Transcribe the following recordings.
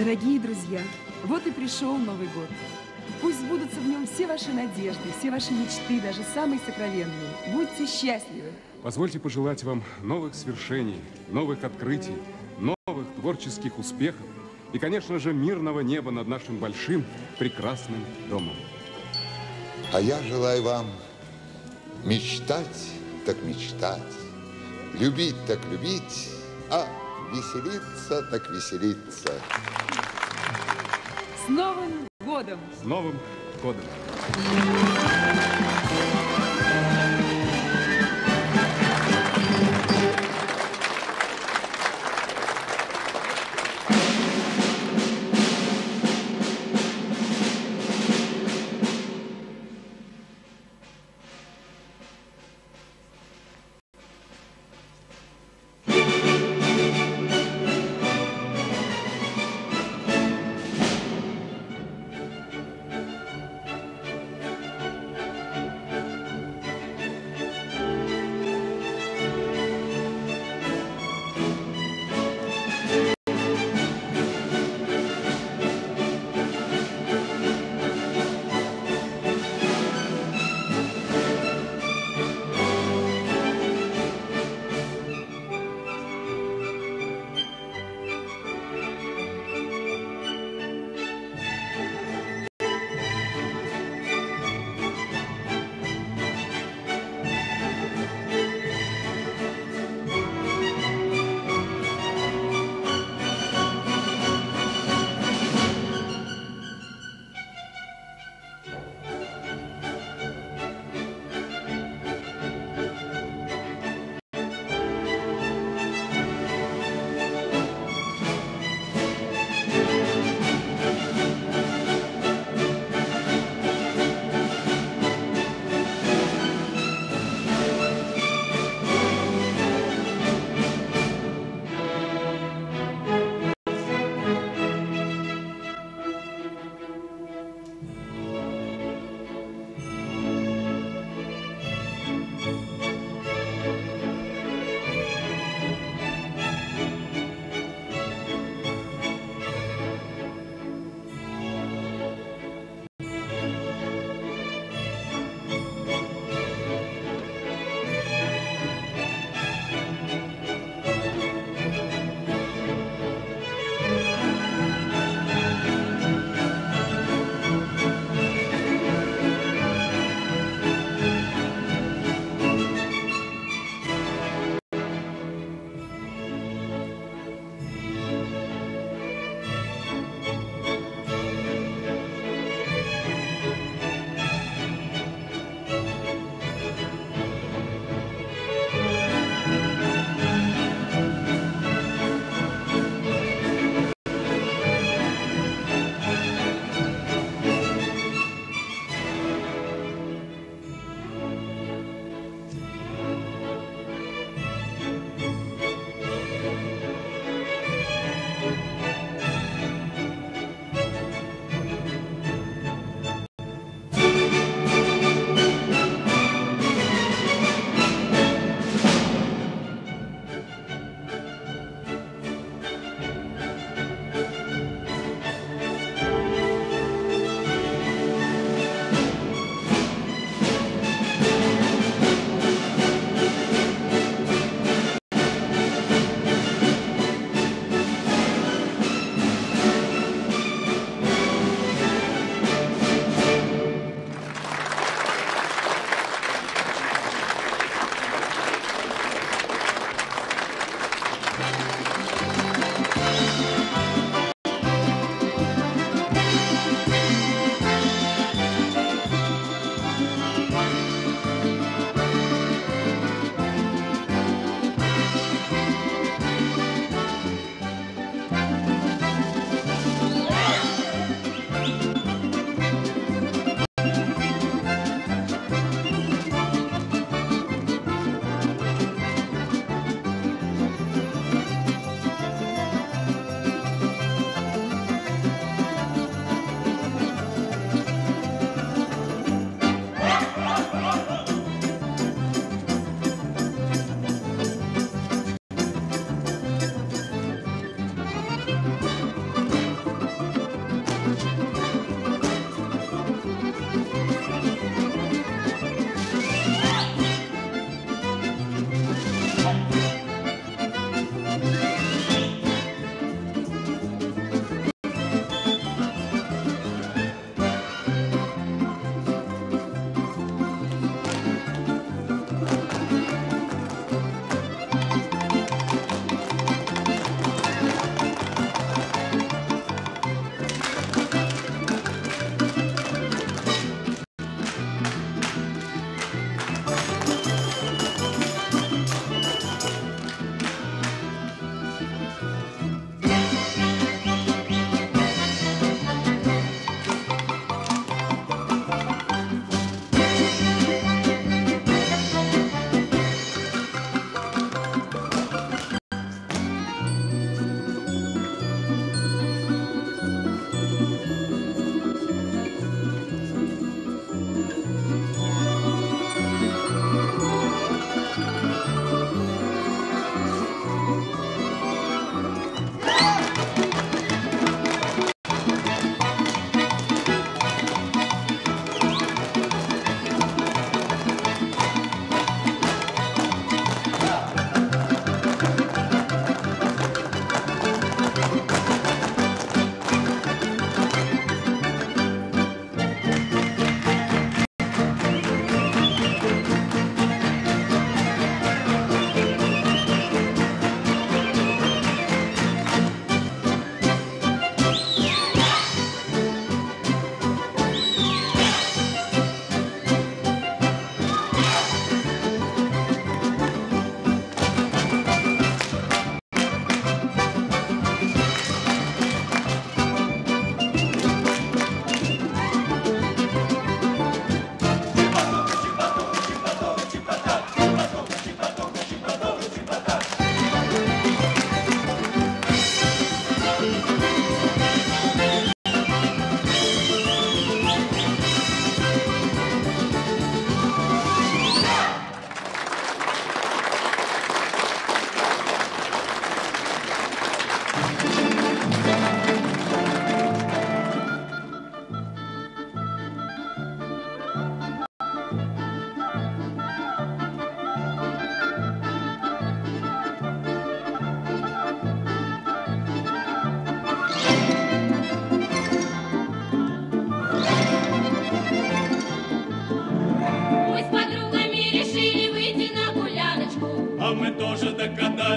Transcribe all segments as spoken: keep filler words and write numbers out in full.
Дорогие друзья, вот и пришел Новый год. Пусть сбудутся в нем все ваши надежды, все ваши мечты, даже самые сокровенные. Будьте счастливы. Позвольте пожелать вам новых свершений, новых открытий, новых творческих успехов и, конечно же, мирного неба над нашим большим, прекрасным домом. А я желаю вам мечтать, так мечтать, любить, так любить, а веселиться, так веселиться. С Новым годом! С Новым годом!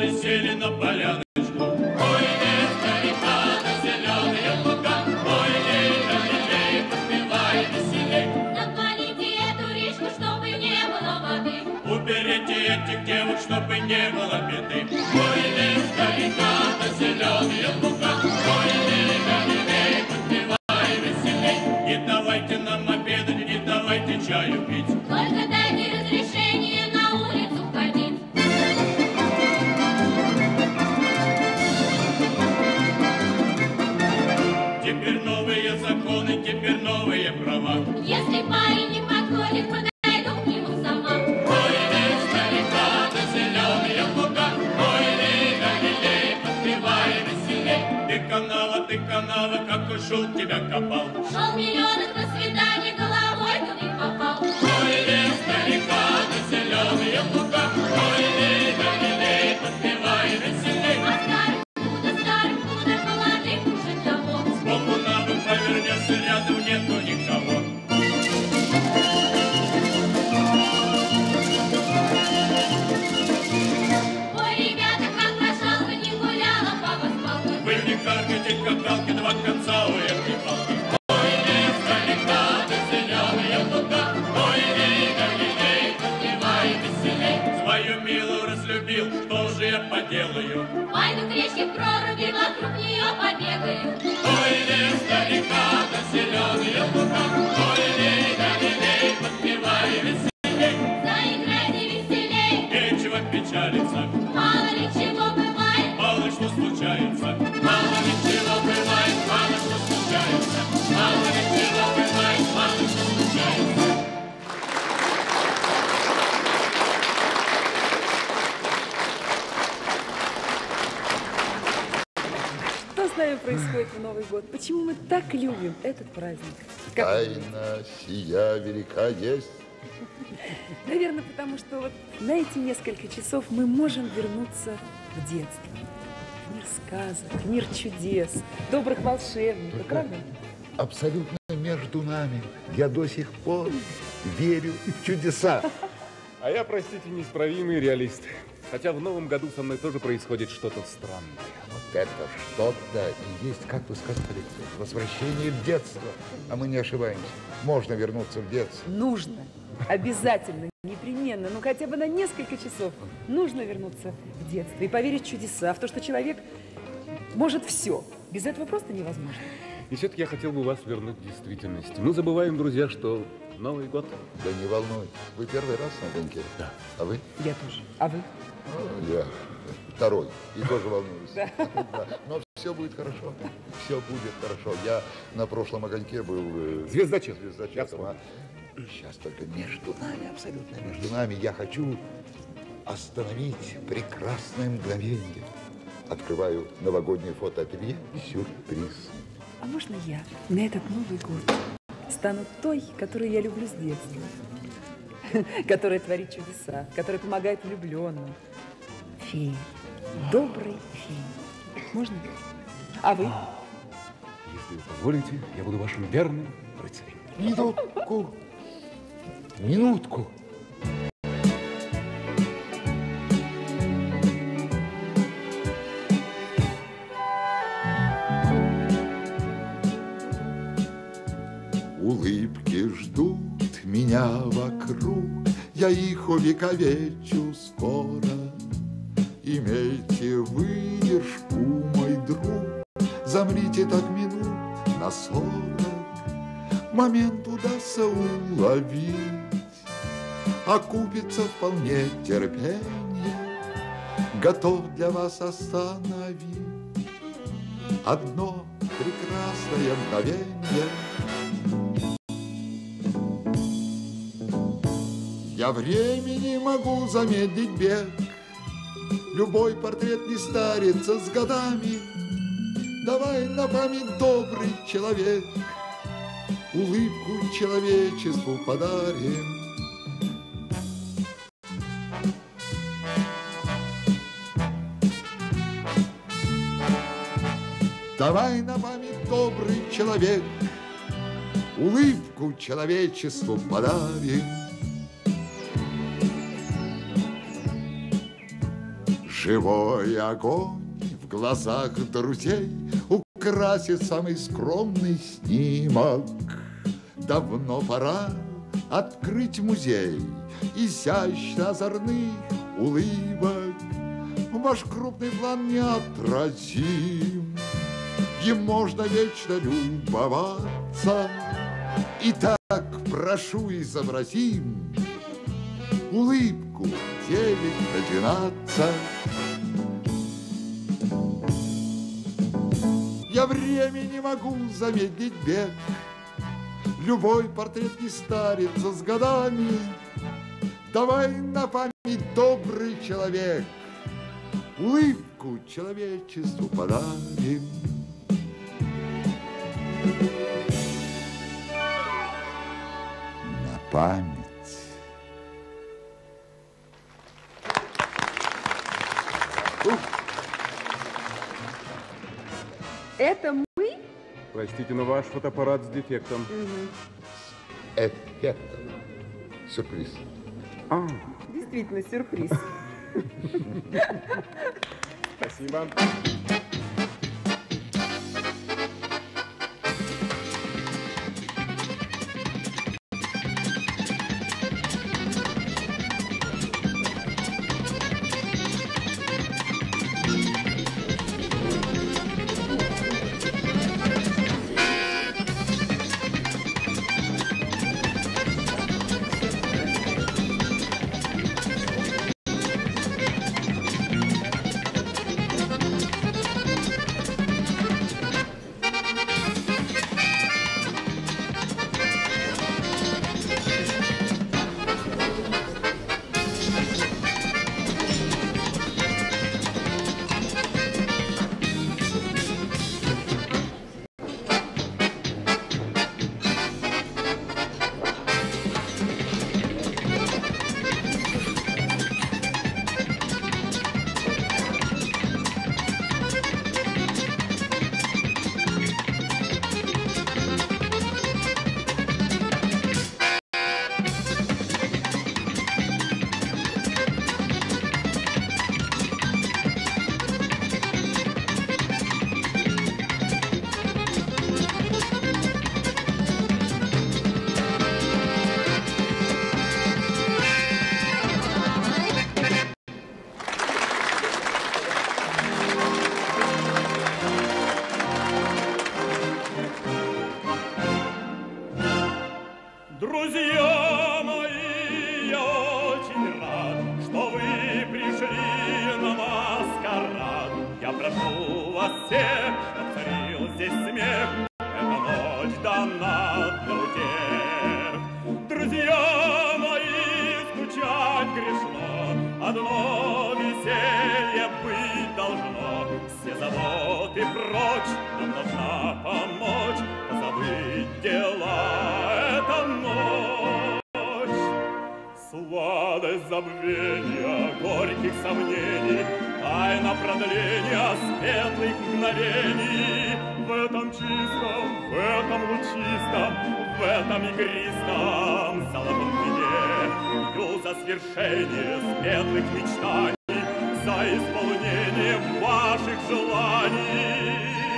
Сели, сели на поляночку. Ой, лей, старика, на зеленые луга. Ой, лей, лей, лей, подпевай веселей. Запалите эту речку, чтобы не было воды. Уберите этих девок, чтобы не было беды. Ой, лей, старика, на зеленые луга. Ой, лей, лей, лей, подпевай веселей. Не давайте нам обедать, не давайте чаю пить. Только дайте разрешение на улицу ходить. Теперь новые законы, теперь новые права. Если парень не подходит, подойду к нему сама. Ой, лей, старика, на зеленые луга. Ой, лей, лей, лей, подпевай веселей. Ты канава, ты канава, как ушел тебя копал. Шел миллионов на свидание, головой туда попал. Ой, лей, старика, на зеленые луга. Ой, лей, лей, лей, подпевай веселей. А старых куда, старых куда, молодых уже того. Сбоку на бок повернешься, рядом нету никого. Ой, ребята, как прошел, вы не гуляла, папа с палкой. Вы не каркайте, как галки, два конца у этой палки. Ой, лей, старика, на зеленые луга. Ой, лей, лей, лей, подпевай веселей. Свою милую разлюбил, что же я поделаю? Пойду к речке в проруби, вокруг нее побегаю. Ой, лей, старика, на зеленые луга. Ой, лей, лей, лей, подпевай веселей. Заиграйте веселей, Нечего печалиться, мало ли чего бывает. мало что случается. Мало ли чего бывает, мало что случается. Мало ли чего бывает, мало что случается. Что с нами происходит в Новый год? Почему мы так любим этот праздник? Как- Тайна сия велика есть. Наверное, потому что вот на эти несколько часов мы можем вернуться в детство. В мир сказок, в мир чудес, добрых волшебников, Только правда? абсолютно между нами. Я до сих пор верю в чудеса. А я, простите, неисправимый реалист. Хотя в новом году со мной тоже происходит что-то странное. Вот это что-то и есть, как вы сказали, возвращение в детство. А мы не ошибаемся. Можно вернуться в детство. Нужно, обязательно, непременно, ну хотя бы на несколько часов нужно вернуться в детство и поверить в чудеса, в то, что человек может все. Без этого просто невозможно. И все-таки я хотел бы вас вернуть к действительности. Мы забываем, друзья, что Новый год. Да не волнуйтесь. Вы первый раз на огоньке? Да. А вы? Я тоже. А вы? Ну, я второй. И тоже волнуюсь. Да. Да. Но все будет хорошо. Все будет хорошо. Я на прошлом огоньке был... э, Звездочет. Звездочетом. А сейчас только между нами, абсолютно между нами. Я хочу остановить прекрасное мгновение. Открываю новогоднее фотоателье. Сюрприз. А можно я на этот Новый год стану той, которую я люблю с детства? Которая творит чудеса, которая помогает влюбленным. Феей. Доброй феей. Можно? А вы? Если вы позволите, я буду вашим верным рыцарем. Минутку. Минутку. Улыбки ждут меня вокруг, я их увековечу скоро. Имейте выдержку, мой друг, замрите так минут на сорок. Момент удастся уловить, окупится вполне терпение. Готов для вас остановить одно прекрасное мгновение. Я времени могу замедлить бег, любой портрет не старится с годами. Давай на память, добрый человек, улыбку человечеству подарим. Давай на память, добрый человек, улыбку человечеству подарим. Живой огонь в глазах друзей украсит самый скромный снимок. Давно пора открыть музей изящно озорных улыбок. Ваш крупный план неотразим, им можно вечно любоваться. Итак, прошу, изобразим улыбку девять на двенадцать. Я время не могу замедлить бег, любой портрет не старится с годами. Давай на память, добрый человек, улыбку человечеству подарим. На память. Это мы? Простите, но ваш фотоаппарат с дефектом. Угу. Эффектом. Сюрприз. А. Действительно, сюрприз. Спасибо. Друзья мои, я очень рад, что вы пришли на маскарад. Я прошу вас всех, чтоб царил здесь смех, эта ночь дана для утех. Друзья мои, скучать грешно, одно веселье быть должно. Все заботы прочь, нам должна помочь забыть дела. Эта ночь, сладость забвения, горьких сомнений, тайна продления светлых мгновений. В этом чистом, в этом лучистом, в этом игристом золотом вине пью за свершение светлых мечтаний, за исполнение ваших желаний.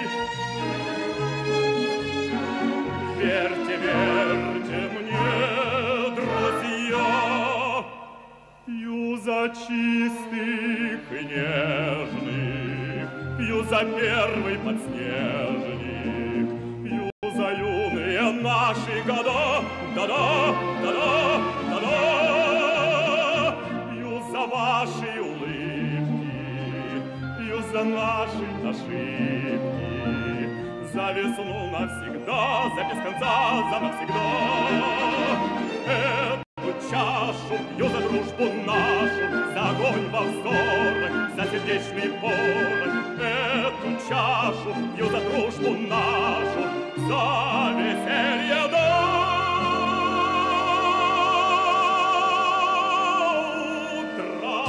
Верьте, верьте мне, друзья, пью за чистых и нежных, пью за первый подснежник, пью за юные наши года, да-да, да-да, да-да, пью за ваши улыбки, пью за наши ошибки, за весну навсегда, за без конца, за навсегда. Эту чашу пью за дружбу нашу, за огонь во взорах, за сердечный порох. Эту чашу пью за дружбу нашу, за веселье до утра.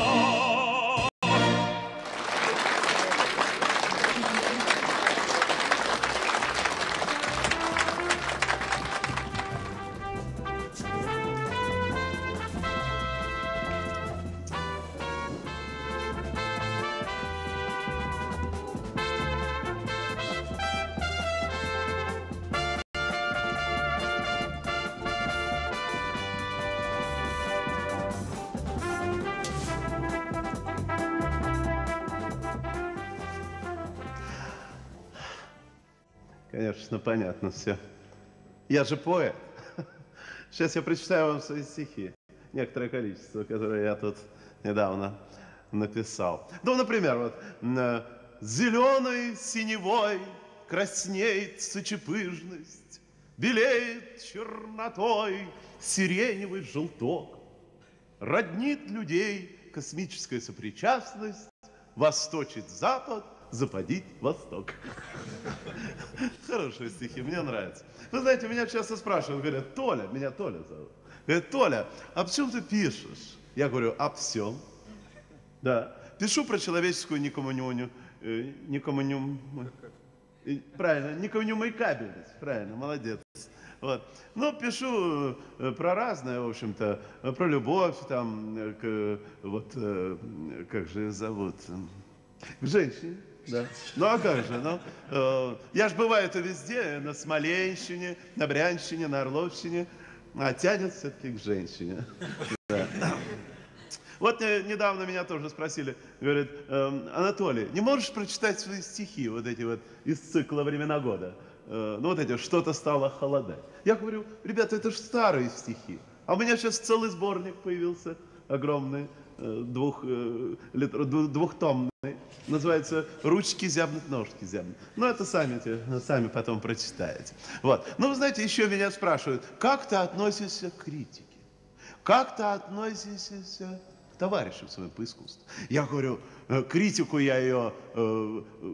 конечно, понятно все. Я же поэт. Сейчас я прочитаю вам свои стихи. Некоторое количество, которые я тут недавно написал. Ну, например, вот «Зеленой синевой краснеет сычепыжность, белеет чернотой сиреневый желток, роднит людей космическая сопричастность, восточит запад, западит восток». Хорошие стихи, мне нравятся. Вы знаете, меня часто спрашивают, говорят: Толя, меня Толя зовут. Говорят: Толя, а в чем ты пишешь? Я говорю: о всем. Да. Пишу про человеческую некоммуню... Э, некоммуню... Правильно, некоммуникабельность. Правильно, молодец. Вот. Ну, пишу э, про разное, в общем-то, про любовь, там, э, к, вот, э, как же ее зовут? К женщине. Да. Ну, а как же? Ну, э, я же бываю-то везде, на Смоленщине, на Брянщине, на Орловщине, а тянет все-таки к женщине. Да. Вот э, недавно меня тоже спросили, говорят: э, Анатолий, не можешь прочитать свои стихи, вот эти вот из цикла «Времена года»? Э, ну, вот эти «Что-то стало холодать». Я говорю: ребята, это же старые стихи. А у меня сейчас целый сборник появился, огромный, э, двух, э, литр, двухтомный. Называется «Ручки зябнут, ножки зябнут». Ну, это сами, сами потом прочитаете. Вот. Ну, вы знаете, еще меня спрашивают: как ты относишься к критике? Как ты относишься к товарищам своим по искусству? Я говорю: критику я ее э, э,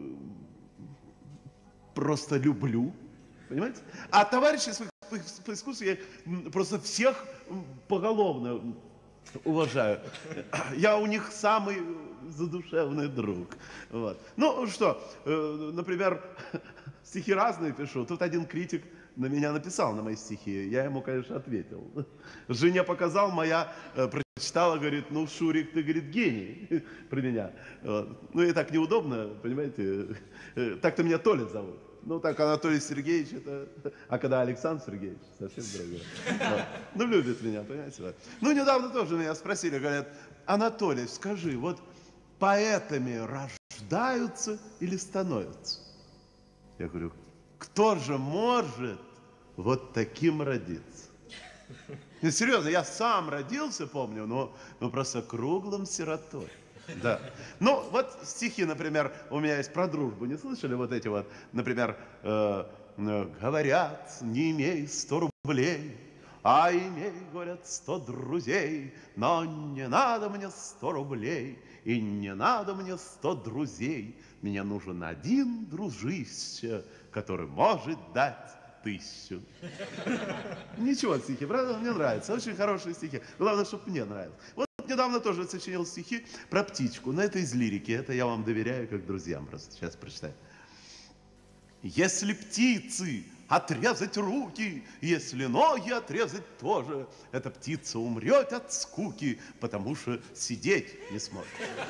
просто люблю, понимаете? А товарищей своих по, по искусству я просто всех поголовно уважаю. Я у них самый задушевный друг. Вот. Ну что, э, например, стихи разные пишу. Тут один критик на меня написал, на мои стихи. Я ему, конечно, ответил. Жене показал, моя э, прочитала, говорит: ну, Шурик, ты, говорит, гений про меня. Вот. Ну, и так неудобно, понимаете. Так-то меня Толя зовут. Ну, так Анатолий Сергеевич, это... А когда Александр Сергеевич, совсем другое. Вот. Ну, любит меня, понимаете. Вот. Ну, недавно тоже меня спросили, говорят: Анатолий, скажи, вот поэтами рождаются или становятся? Я говорю: кто же может вот таким родиться? Ну, серьезно, я сам родился, помню, но, но просто круглым сиротой. Да. Ну, вот стихи, например, у меня есть про дружбу. Не слышали вот эти вот, например, э, э, говорят, не имей сто рублей, а имей, говорят, сто друзей, но не надо мне сто рублей, и не надо мне сто друзей. Мне нужен один дружище, который может дать тысячу. Ничего, стихи, правда? Мне нравятся. Очень хорошие стихи. Главное, чтобы мне нравилось. Вот недавно тоже сочинил стихи про птичку, но это из лирики. Это я вам доверяю как друзьям просто. Сейчас прочитаю. Если птицы отрезать руки, если ноги отрезать тоже, эта птица умрет от скуки, потому что сидеть не сможет.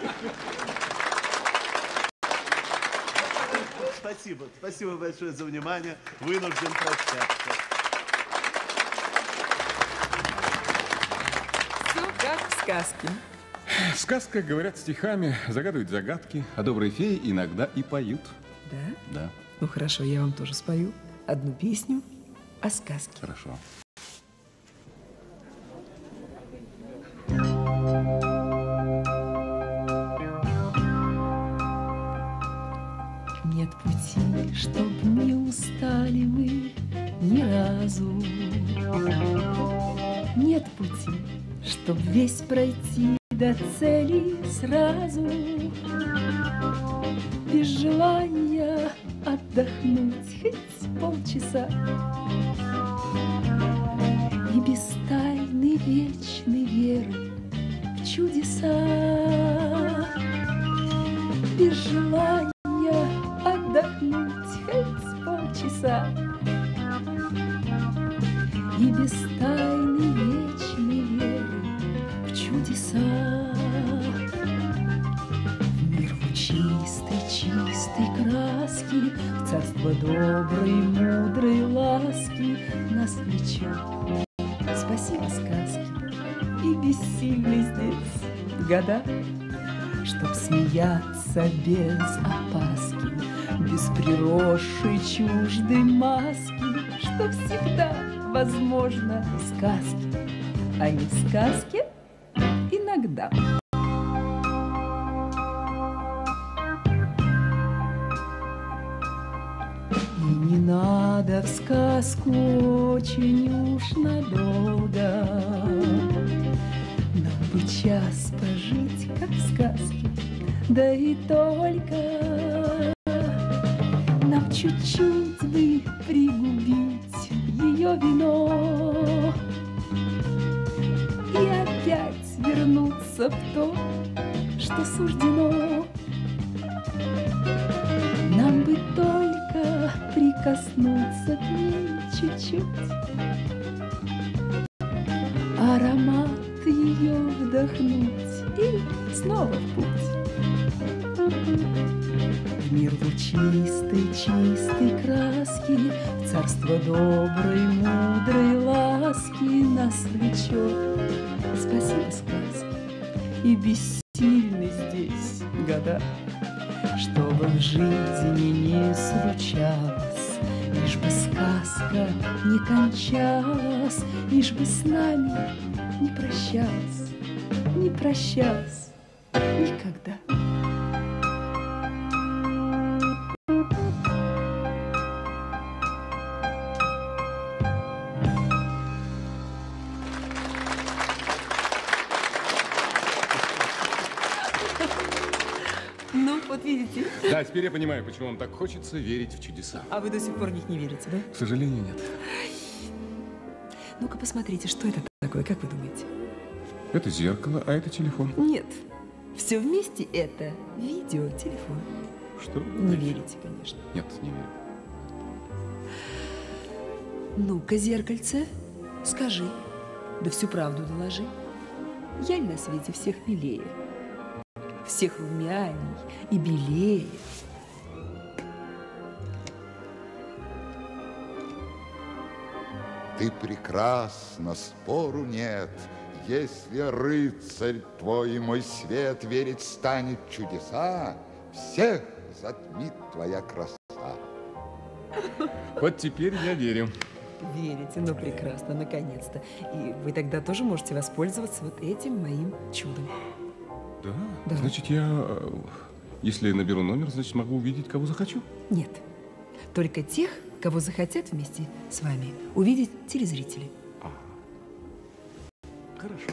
Спасибо. Спасибо большое за внимание. Вынужден прощаться. Все как в сказке. В сказках говорят стихами, загадывают загадки, а добрые феи иногда и поют. Да? Да. Ну хорошо, я вам тоже спою одну песню о сказке. Хорошо. Нет пути, чтоб не устали мы ни разу. Нет пути, чтоб весь пройти до цели сразу. Без желания отдохнуть хоть полчаса. И без тайны вечной веры в чудеса. Без желания отдохнуть хоть полчаса. И без тайны вечной веры в чудеса. В мир чистой, чистой краски, в царство доброй, мудрой ласки нас влечет. Спасибо сказки и бессильный здесь в годах, чтоб смеяться без опаски, без приросшей чуждой маски, что всегда возможно в сказке, а не в сказке иногда. И не надо в сказку очень уж надолго, нам бы час пожить, как в сказке, да и только нам чуть-чуть бы пригубить ее вино и опять вернуться в то, что суждено. Нам бы только прикоснуться к ней чуть-чуть, аромат ее вдохнуть и снова в путь. В мир лучистой, чистой краски, в царство доброй, мудрой ласки нас влечет. Спасибо, сказки, и бессильны здесь года, чтобы в жизни не случалось, лишь бы сказка не кончалась, лишь бы с нами не прощалась, не прощалась никогда. Ну, вот видите. Да, теперь я понимаю, почему вам так хочется верить в чудеса. А вы до сих пор в них не верите, да? К сожалению, нет. Ну-ка посмотрите, что это такое, как вы думаете? Это зеркало, а это телефон. Нет, все вместе это видеотелефон. Что? Не верите, конечно. Нет, не верю. Ну-ка, зеркальце, скажи, да всю правду доложи. Я ли на свете всех милее, всех румяней и белее? Ты прекрасна, спору нет. Если рыцарь твой, мой свет, верить станет в чудеса, всех затмит твоя краса. Вот теперь я верю. Верите, ну прекрасно, наконец-то. И вы тогда тоже можете воспользоваться вот этим моим чудом. Да? Да. Значит, я, э, если наберу номер, значит, могу увидеть, кого захочу? Нет, только тех, кого захотят вместе с вами увидеть телезрители. Хорошо.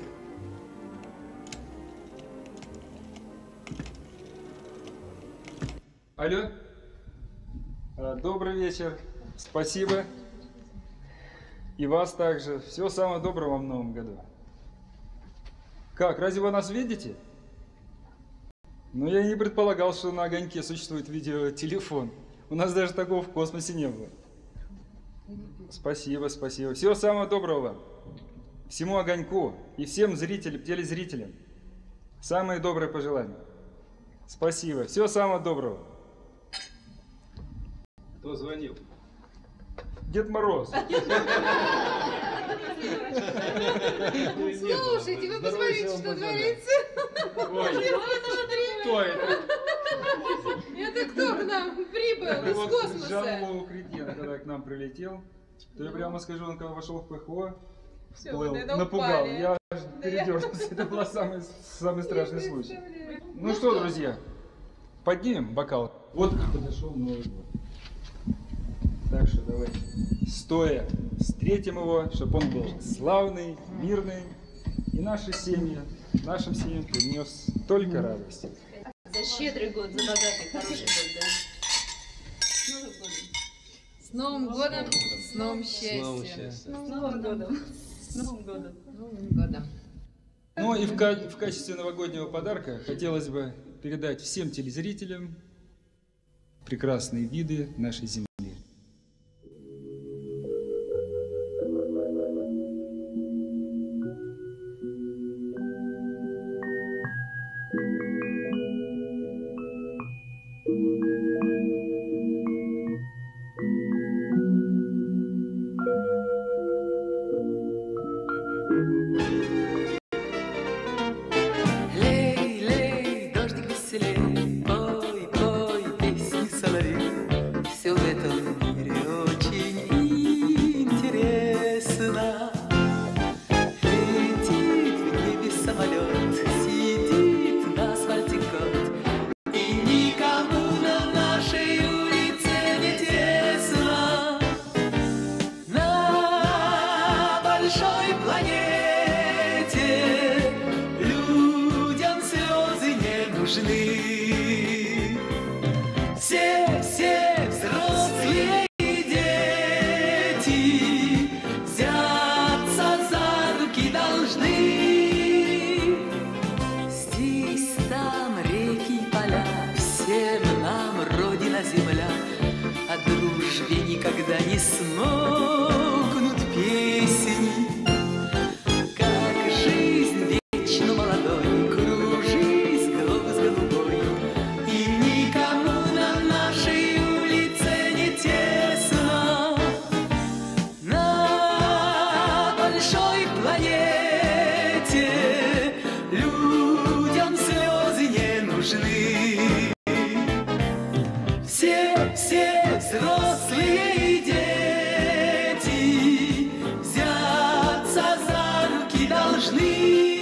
Алло. А, Добрый вечер. Спасибо. И вас также. Всего самого доброго вам в новом году. Как, разве вы нас видите? Ну, я и не предполагал, что на огоньке существует видеотелефон. У нас даже такого в космосе не было. Спасибо, спасибо. Всего самого доброго вам. Всему огоньку и всем зрителям, телезрителям. Самые добрые пожелания. Спасибо. Всего самого доброго. Кто звонил? Дед Мороз. Слушайте, вы посмотрите, что творится. Кто это? Это кто к нам прибыл из Вот космоса? Жанлоу Кретин, когда к нам прилетел, то я прямо скажу, он когда вошел в ПХО, Всё, всплыл, вы, наверное, напугал. упали. Я аж передернулся. Это был самый, самый страшный случай. Ну что, друзья, поднимем бокал. Вот как подошел Новый год. Так что давайте, стоя, встретим его, чтобы он был славный, мирный, и наши семьи, нашим семьям принес только радость. За щедрый год, за богатый, хороший год, да. С Новым годом! С новым годом, с новым счастьем. С Новым годом. С Новым годом. С Новым годом. Ну и в, ка- в качестве новогоднего подарка хотелось бы передать всем телезрителям прекрасные виды нашей земли. Лей, лей, дождик веселей, пой, пой, песни соловей. большой планете людям слезы не нужны. Все, все взрослые и дети взяться за руки должны. Здесь, там реки, поля, всем нам Родина, земля. О дружбе никогда не смолкнут песни. Как жизнь вечно молодой, кружись голос голубой, и никому на нашей улице не тесно. На большой планете людям слезы не нужны. Все, все взрослые и дети взяться за руки должны.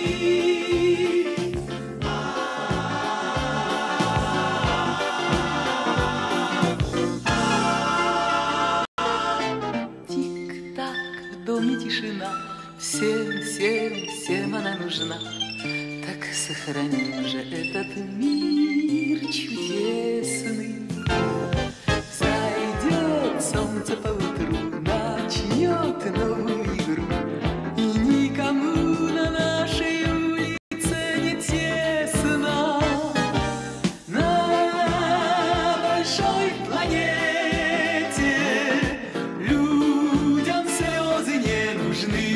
Тик-так, в доме тишина, всем, всем, всем она нужна. Так сохраним же этот мир чудесный. Зайдет солнце поутру, начнет новую игру, и никому на нашей улице не тесно. На большой планете людям слезы не нужны.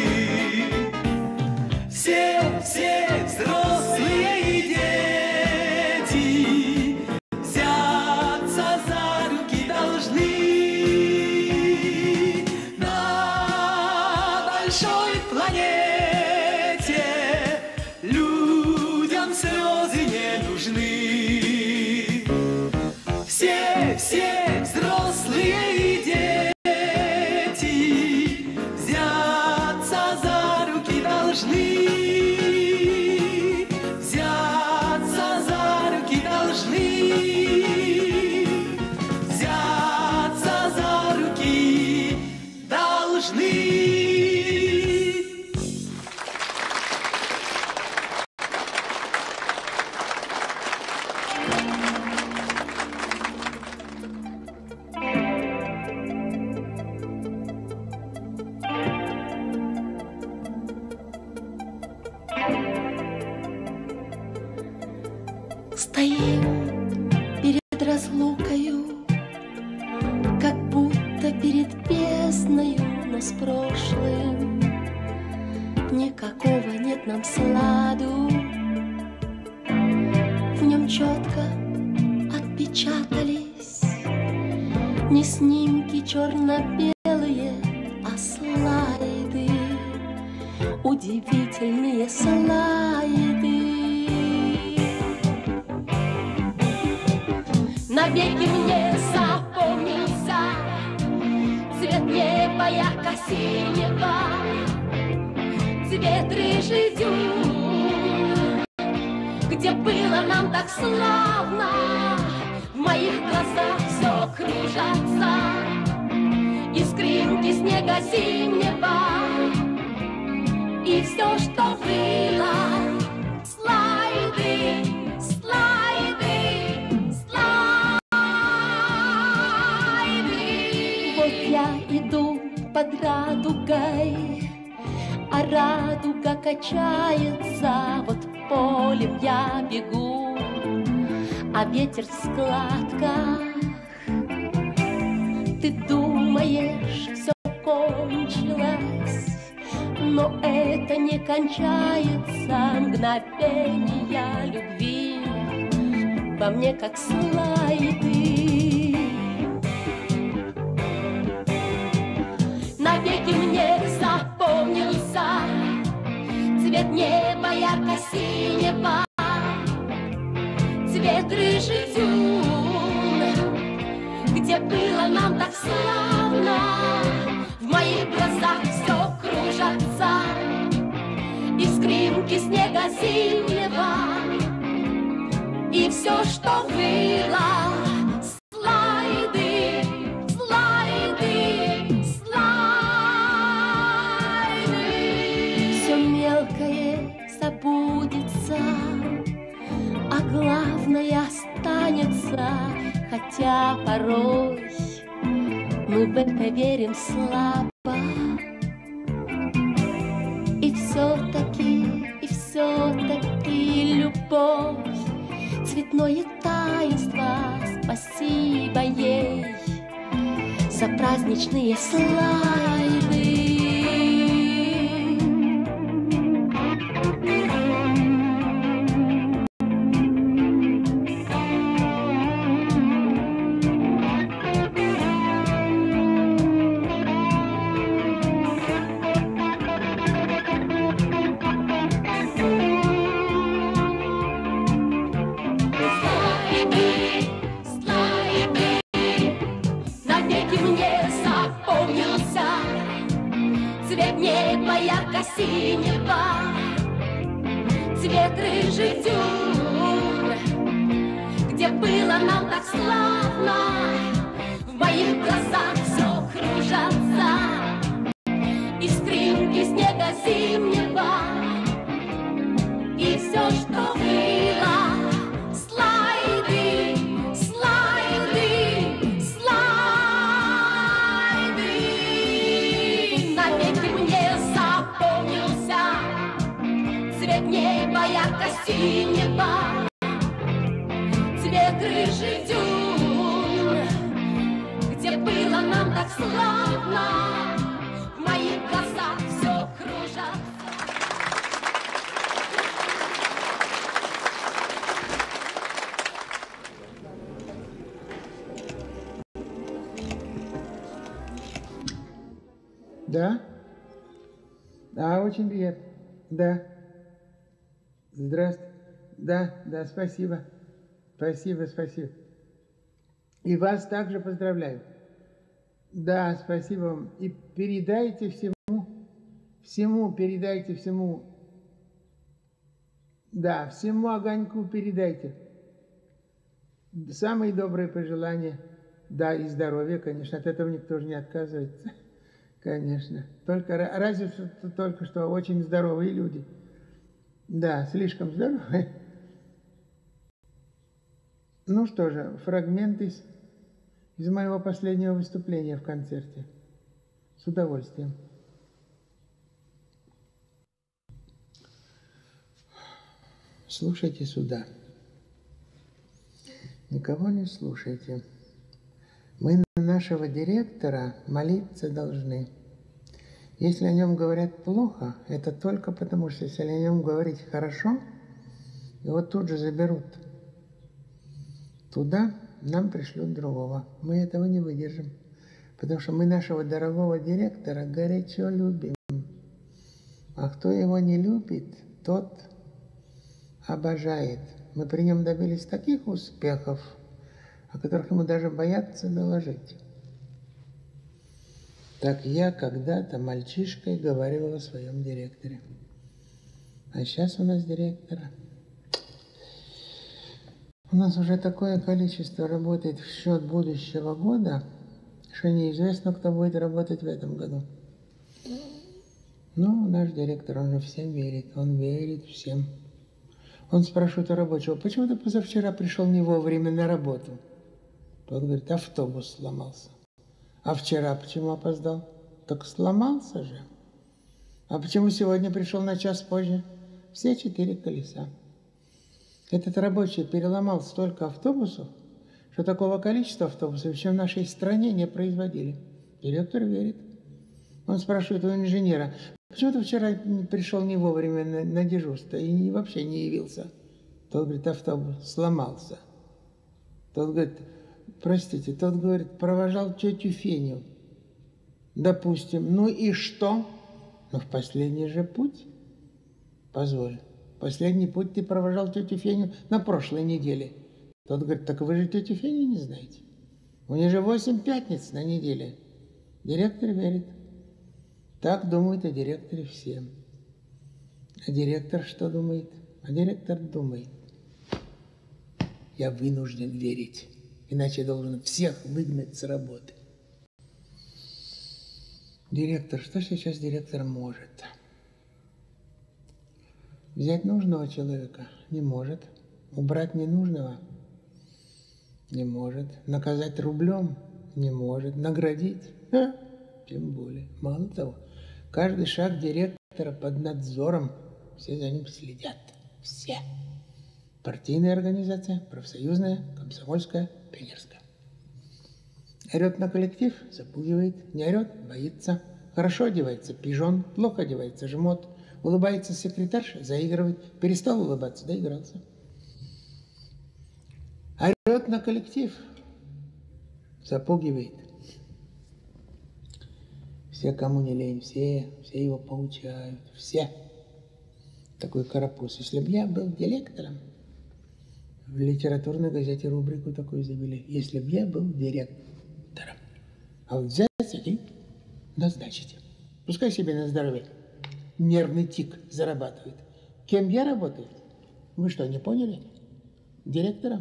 Все, все взрослые и дети взяться за руки должны. На большой планете людям слезы не нужны. Все, все взрослые и дети взяться за руки должны. Взяться за руки должны. Взяться за руки должны. Стоим перед разлукою, как будто перед бездною, но с прошлым никакого нет нам сладу. В нем четко отпечатались не снимки черно-белые, а слайды, удивительные слайды. Навеки мне запомнился цвет неба ярко-синего, цвет рыжий дюн, где было нам так славно. В моих глазах все кружатся искринки снега зимнего, и все, что было, слайды, слайды, я иду под радугой, а радуга качается, вот полем я бегу, а ветер в складках. Ты думаешь, все кончилось, но это не кончается. Мгновения любви во мне как слайды. Навеки мне запомнился цвет неба ярко-синего, цвет рыжий дюн, где было нам так славно. В моих глазах все кружатся искринки снега зимнего, и все, что было, слайды, слайды, слайды. хотя порой мы в это верим слабо. И все-таки, и все-таки любовь, цветное таинство, спасибо ей за праздничные слайды. Цвет неба ярко-синего, цвет рыжих дюн, где было нам так славно, в моих глазах все кружатся искринки снега зимнего, и все, что было, слайды, слайды, слайды. Навеки мне запомнился цвет неба ярко-синего, цвет рыжих дюн, где было нам так славно, в моих глазах все кружатся. Да? Да, очень приятно. Да. Здравствуйте. Да, да, спасибо. Спасибо, спасибо. И вас также поздравляю. Да, спасибо вам. И передайте всему, всему, передайте всему, да, всему огоньку передайте. Самые добрые пожелания. Да, и здоровья, конечно, от этого никто же не отказывается. Конечно. Только разве что только что очень здоровые люди. Да, слишком здоровые. Ну что же, фрагмент из, из моего последнего выступления в концерте. С удовольствием. Слушайте сюда. Никого не слушайте. Мы на нашего директора молиться должны. Если о нем говорят плохо, это только потому, что если о нем говорить хорошо, его тут же заберут. Туда нам пришлют другого. Мы этого не выдержим. Потому что мы нашего дорогого директора горячо любим. А кто его не любит, тот обожает. Мы при нем добились таких успехов, о которых ему даже боятся доложить. Так я когда-то мальчишкой говорил о своем директоре. А сейчас у нас директора. У нас уже такое количество работает в счет будущего года, что неизвестно, кто будет работать в этом году. Ну, наш директор, он же всем верит, он верит всем. Он спрашивает у рабочего: почему ты позавчера пришел не вовремя на работу? Тот говорит: автобус сломался. А вчера почему опоздал? Так сломался же. А почему сегодня пришел на час позже? Все четыре колеса. Этот рабочий переломал столько автобусов, что такого количества автобусов еще в нашей стране не производили. Директор верит. Он спрашивает у инженера: почему ты вчера пришел не вовремя на, на дежурство и вообще не явился? Тот говорит: автобус сломался. Тот говорит: простите, тот говорит, провожал тетю Феню. Допустим. Ну и что? Ну в последний же путь. Позволь. Последний путь ты провожал тетю Феню на прошлой неделе. Тот говорит: так вы же тетю Феню не знаете. У нее же восемь пятниц на неделе. Директор верит. Так думают о директоре все. А директор что думает? А директор думает: я вынужден верить, иначе я должен всех выгнать с работы. Директор, что сейчас директор может? Взять нужного человека? Не может. Убрать ненужного? Не может. Наказать рублем? Не может. Наградить? А? Тем более. Мало того, каждый шаг директора под надзором, все за ним следят. Все. Партийная организация, профсоюзная, комсомольская, пионерская. Орет на коллектив, запугивает. Не орет, боится. Хорошо одевается, пижон. Плохо одевается, жмот. Улыбается секретарша, заигрывает. Перестал улыбаться, доигрался. Орет на коллектив, запугивает. Все, кому не лень, все, все его получают, все. Такой карапуз. Если бы я был директором, в литературной газете рубрику такую завели. Если бы я был директором. А вот взять и назначить. Пускай себе на здоровье нервный тик зарабатывает. Кем я работаю? Вы что, не поняли? Директором?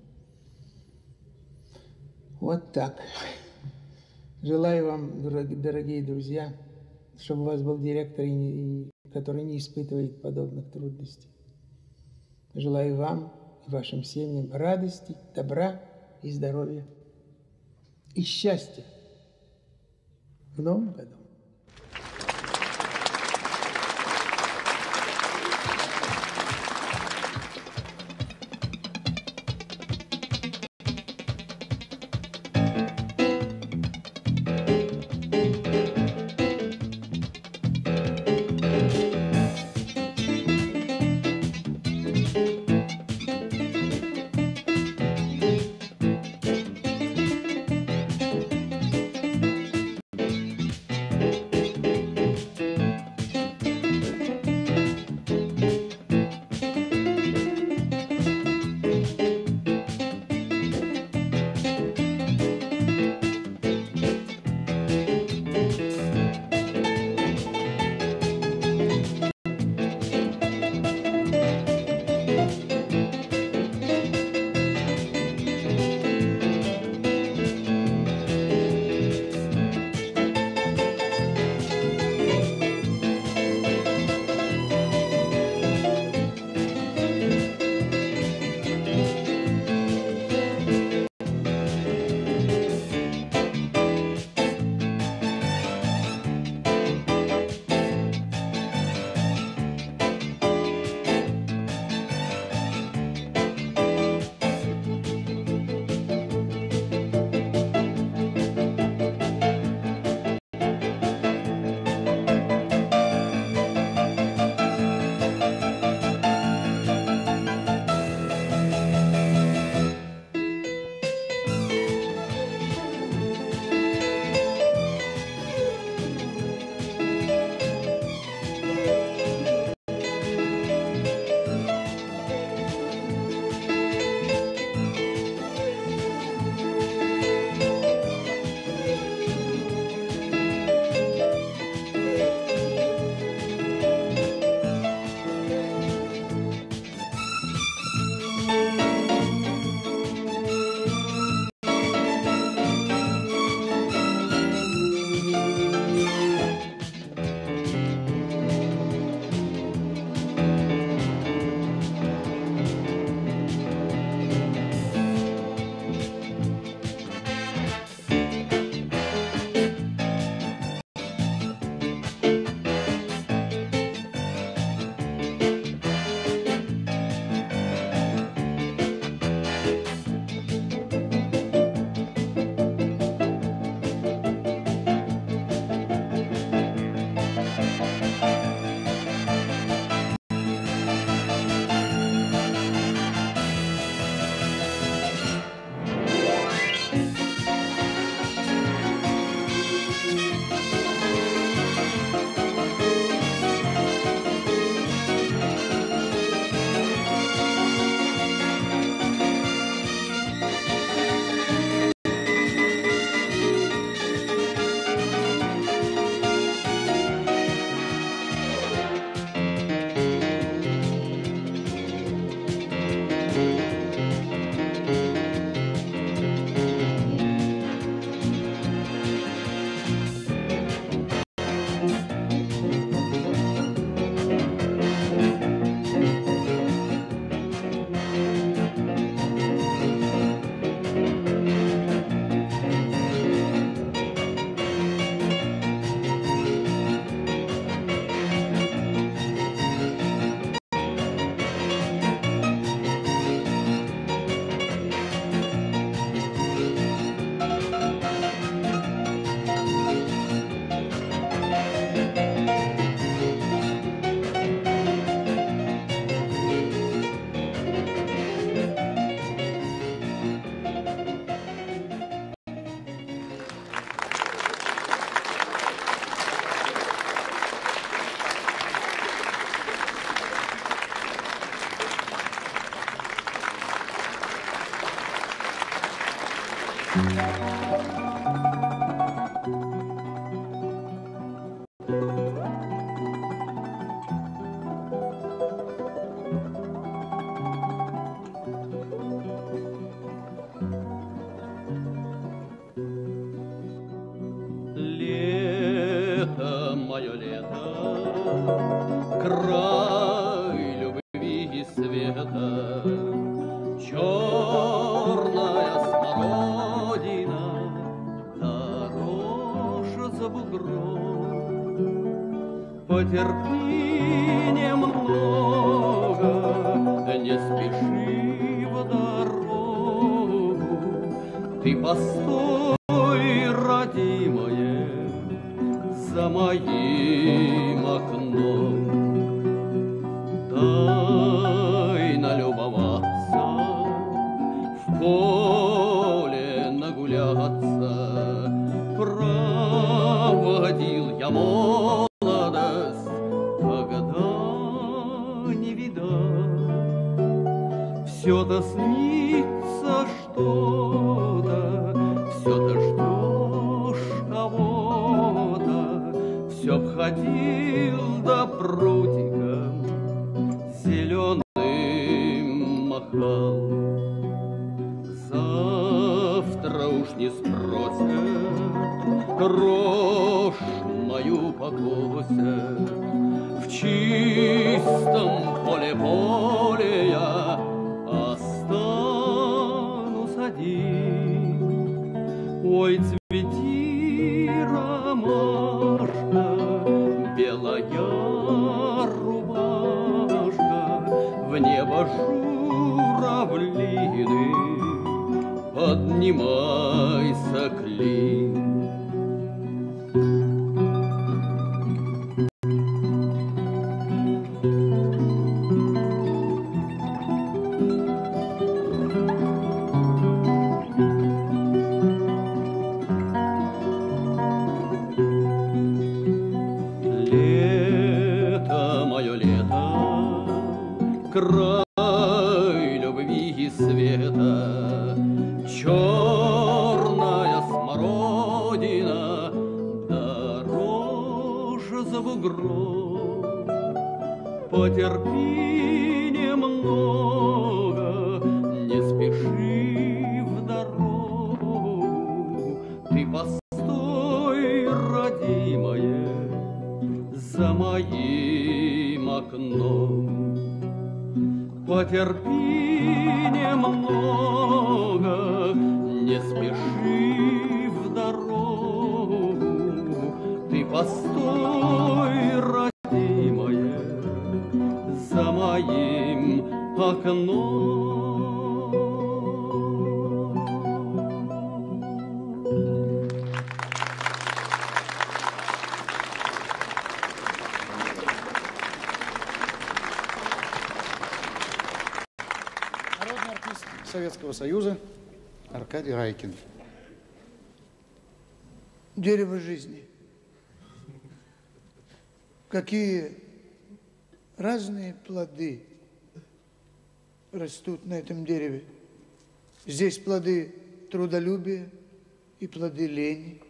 Вот так. Желаю вам, дорогие друзья, чтобы у вас был директор, который не испытывает подобных трудностей. Желаю вам и вашим семьям радости, добра и здоровья. И счастья в новом году. Лето, мое лето, край любви и света, черная смородина, дороже за бугром. Потерпи немного, не спеши в дорогу, ты постой, родимое, за моим окном. Дай налюбоваться, в поле нагуляться. Проводил я молодость, когда не видал. Все-то снится что-то, все-то ждешь кого-то, все обходил до прутика, зеленым махал. Завтра уж не спросят, рожь мою покосят. В чистом поле поле я останусь один. Ой, цвети, ромашка, белая рубашка, в небо журавлины, поднимайся, клин. Край любви и света, черная смородина, дороже за бугром. Потерпи немного, не спеши в дорогу, ты постой, родимое, за моим окном. Потерпи немного, не спеши в дорогу, ты постой, родимое, за моим окном. Советского Союза Аркадий Райкин. Дерево жизни. Какие разные плоды растут на этом дереве. Здесь плоды трудолюбия и плоды лени,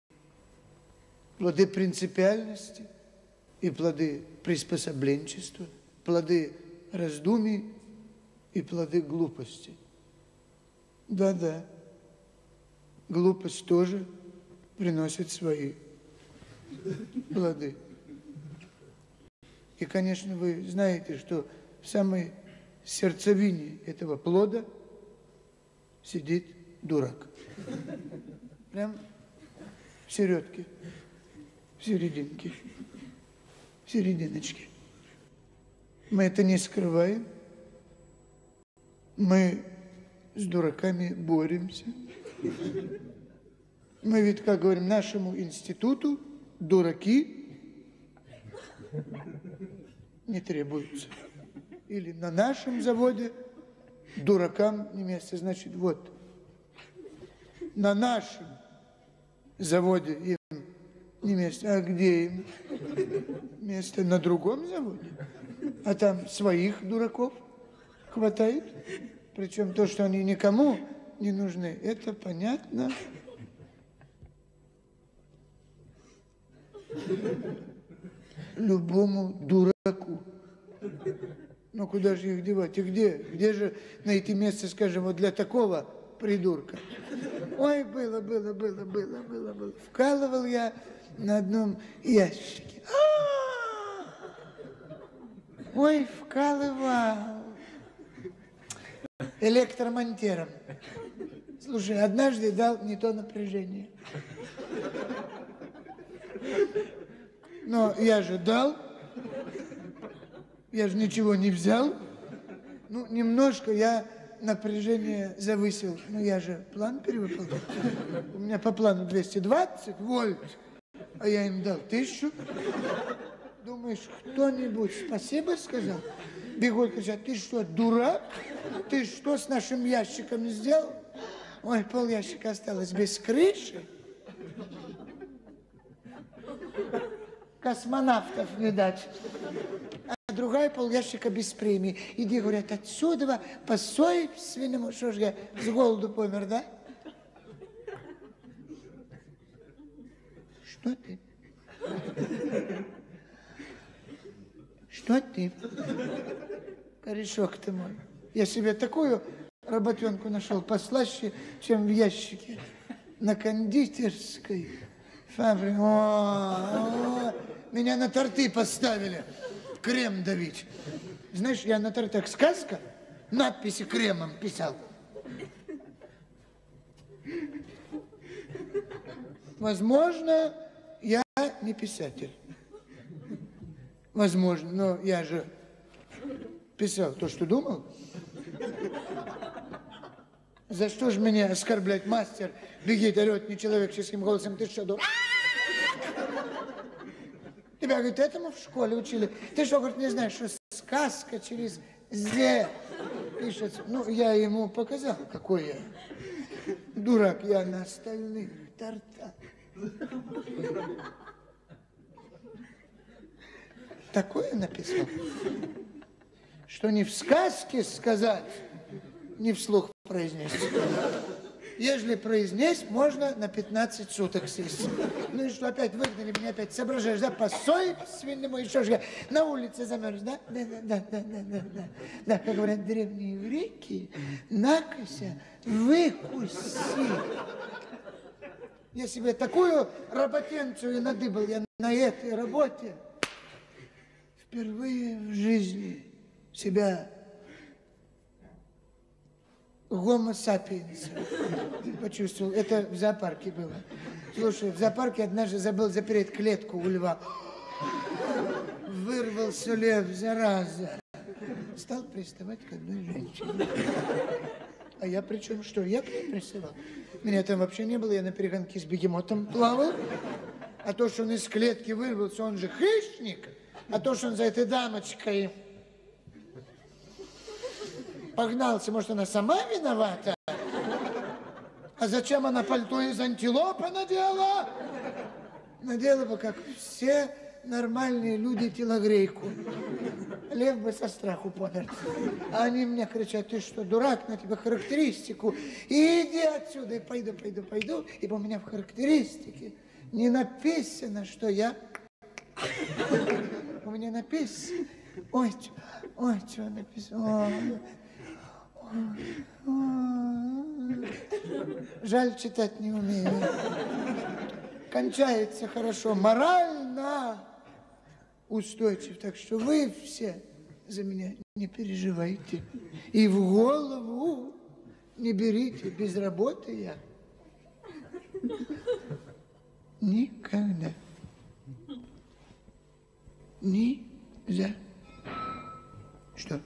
плоды принципиальности и плоды приспособленчества, плоды раздумий и плоды глупости. Да-да, глупость тоже приносит свои плоды. И, конечно, вы знаете, что в самой сердцевине этого плода сидит дурак. Прям в середке, в серединке, в серединочке. Мы это не скрываем. Мы с дураками боремся. Мы ведь, как говорим, нашему институту дураки не требуются. Или на нашем заводе дуракам не место. Значит, вот, на нашем заводе им не место. А где им место? На другом заводе. А там своих дураков хватает. Причем то, что они никому не нужны. Это понятно. Любому дураку. Ну, куда же их девать? И где? Где же найти место, скажем, вот для такого придурка? Ой, было, было, было, было, было, было. Вкалывал я на одном ящике. А-а-а! Ой, вкалывал. Электромонтером. Слушай, однажды дал не то напряжение. Но я же дал. Я же ничего не взял. Ну, немножко я напряжение завысил. Ну, я же план перевыполнил. У меня по плану двести двадцать вольт, а я им дал тысячу. Думаешь, кто-нибудь спасибо сказал? Бегут, кричат, ты что, дурак? Ты что с нашим ящиком сделал? Ой, пол ящика осталось без крыши. Космонавтов, видать. А другая пол ящика без премии. Иди, говорят, отсюда, посой свиному. Что ж я, с голоду помер, да? Что ты? Что ты? Корешок ты мой. Я себе такую работенку нашел послаще, чем в ящике на кондитерской фабрике. О, о, меня на торты поставили. Крем давить. Знаешь, я на тортах сказка, надписи кремом писал. Возможно, я не писатель. Возможно, но я же писал то, что думал. За что же меня оскорблять, мастер? Бегит, орет нечеловеческим голосом. Ты что, дурак? Тебя, говорит, этому в школе учили. Ты что, говорит, не знаешь, что сказка через «з» пишется? Ну, я ему показал, какой я дурак. Я на остальных тортах. Такое написал, что не в сказке сказать, не вслух произнести. Ежели произнесть, можно на пятнадцать суток сесть. Ну и что, опять выгнали меня, опять соображаешь, да, посой свиному, и что же, на улице замерз, да? Да, да, да, да, да, да, да. Да, как говорят древние еврейки, накося, выкуси. Я себе такую работенцию и надыбал, я на этой работе впервые в жизни себя гомо сапиенс почувствовал. Это в зоопарке было. Слушай, в зоопарке однажды забыл запереть клетку у льва. Вырвался лев, зараза. Стал приставать к одной женщине. А я при чем что? Я к ней приставал. Меня там вообще не было, я на перегонке с бегемотом плавал. А то, что он из клетки вырвался, он же хищник. А то, что он за этой дамочкой погнался, может, она сама виновата? А зачем она пальто из антилопы надела? Надела бы, как все нормальные люди, телогрейку. Лев бы со страху помер. А они мне кричат, ты что, дурак, на тебе характеристику. Иди отсюда, и пойду, пойду, пойду. Ибо у меня в характеристике не написано, что я... У меня написано... Ой, чё, ой, что написано... Ой, ой. Жаль, читать не умею. Кончается хорошо, морально устойчив. Так что вы все за меня не переживайте. И в голову не берите, без работы я никогда. Ни за что.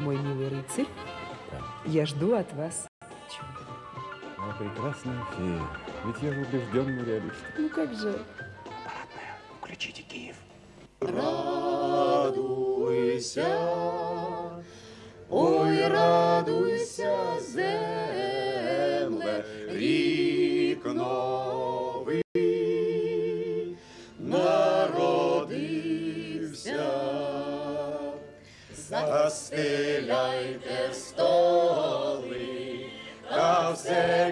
мой милый рыцарь, я жду от вас чуда. О, прекрасная фея, ведь я же убежденный реалист. Ну как же? Включите Киев. Радуйся, ой, радуйся, земле, рік новий народився. Застеляйте столи, та все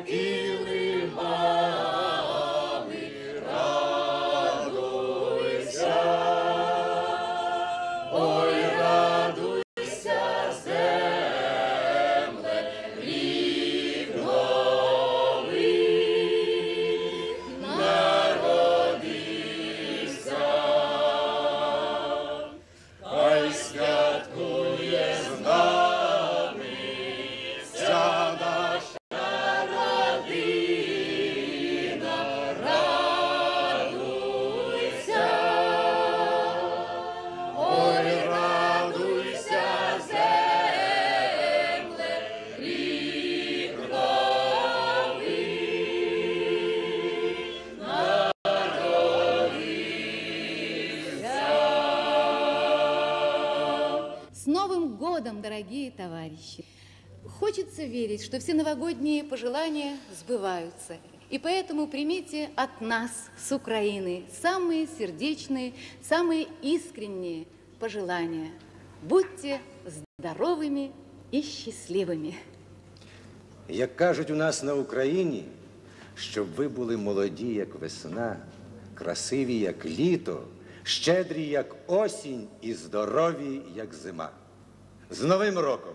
килимами, радуйся, ой, радуйся, земле, рік новий народився. Хай святкує з нами вся наша родина, радуйся, ой, радуйся, земле, рік новий народився. С Новым годом, дорогие товарищи! Хочется верить, что все новогодние пожелания сбываются. И поэтому примите от нас с Украины самые сердечные, самые искренние пожелания. Будьте здоровыми и счастливыми. Як кажуть у нас на Україні, щоб ви були молоді, як весна, красиві, як літо, щедрі, як осінь і здорові, як зима. З Новим роком!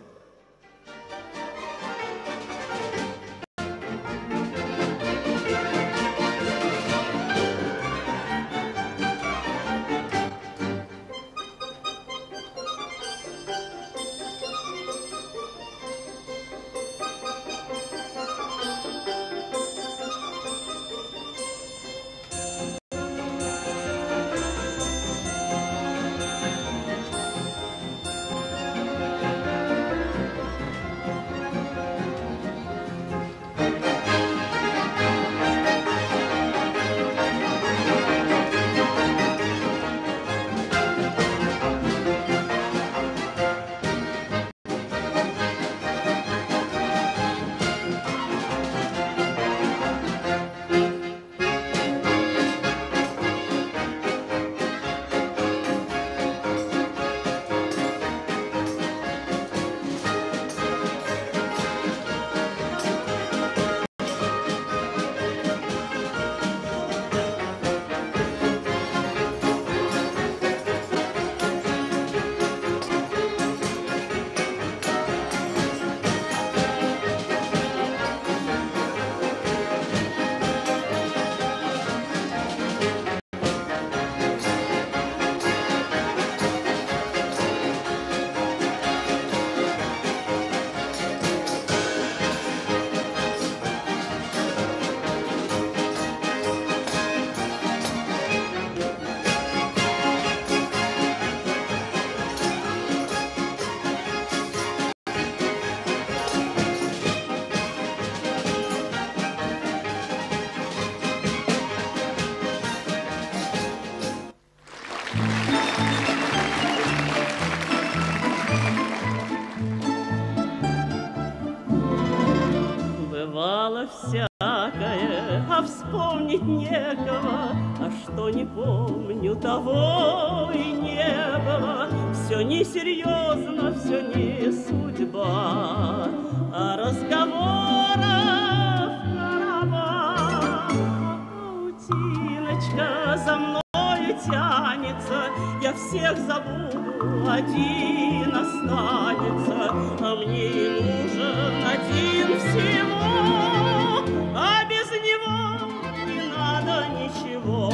Бывало всякое, а вспомнить некого, а что не помню, того и не было. Все несерьезно, все не судьба, а разговоров караван. Паутиночка за мною тянется, я всех забуду, один останется, а мне и нужен один всего, а без него не надо ничего.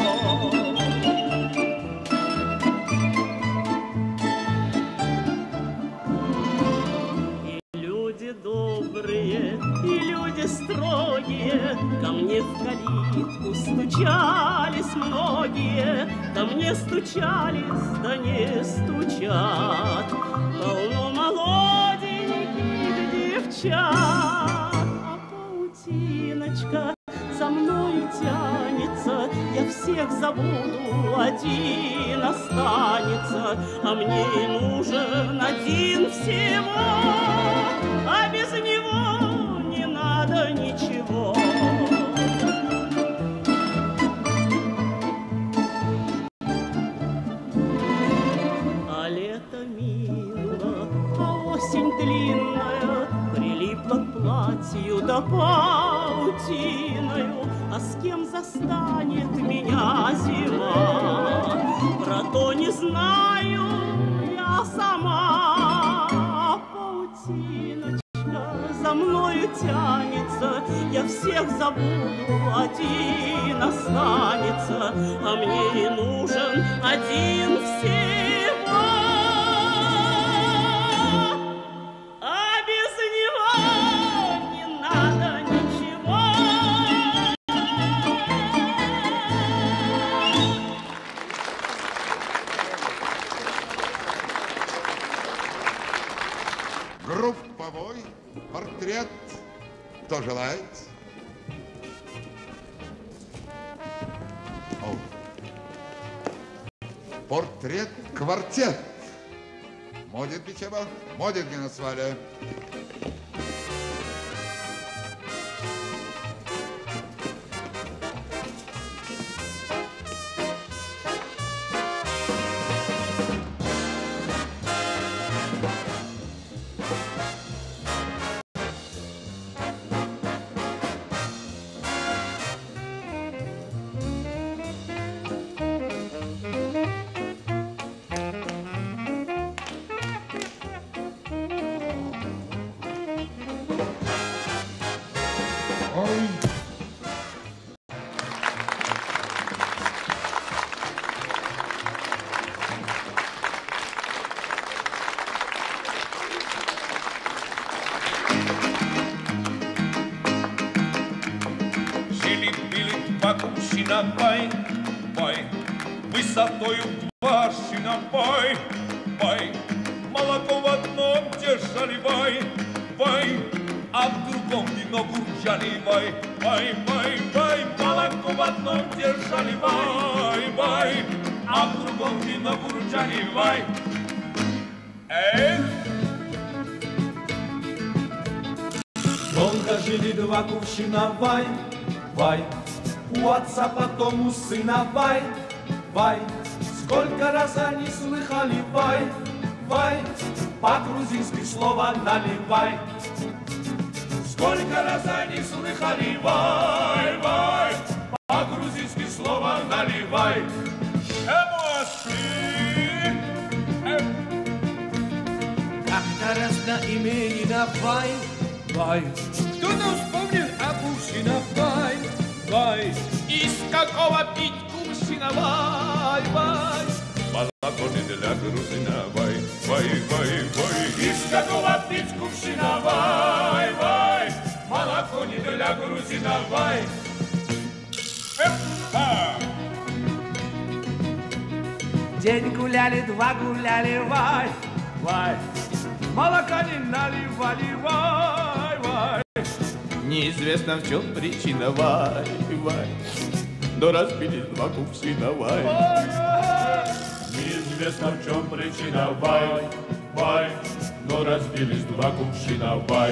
И люди добрые, и люди строгие, ко мне в калитку стучались многие, ко мне стучались, да не стучат. Полно молодежи кричат, а паутиночка за мною тянется. Я всех забуду, один останется, а мне и нужен один всего, а без него не надо ничего. А лето мило, а осень длинная прилипла к платью да паутиною. А с кем застанет меня зима, про то не знаю я сама. А паутиночка за мною тянется, я всех забуду, один останется, а мне и нужен один всего, а без него не надо ничего. Групповой портрет. Кто желает? О. Портрет-квартет. Модит Бичева, модит Генасваля. Бай, бай, высотою два аршина, бай, бай, молоко в одном держали, бай, бай, а в другом вино гурчали, бай, бай, бай, бай, молоко в одном держали, бай, бай, а в другом вино гурчали, бай. Эх! Долго жили два кувшина, бай, бай, у отца, потом у сына, вай, вай. Сколько раз они слыхали, вай, вай, по-грузински слово наливай. Сколько раз они слыхали, вай, вай, по-грузински слово наливай. Как-то раз на именина, вай, вай, кто-то вспомнил о кувшинах, вай, вай, из какого пить кувшина, вай, вай. Молоко не для грузина, вай, вай, вай, вай. Из какого пить кувшина, вай, вай. Молоко не для грузина, вай. День гуляли, два гуляли, вай, вай. Молока не наливали, вай, вай. Неизвестно, в чем причина, вай, вай, но разбились два кувшина, вай. Неизвестно, в чем причина, вай, вай, но разбились два кувшина, вай.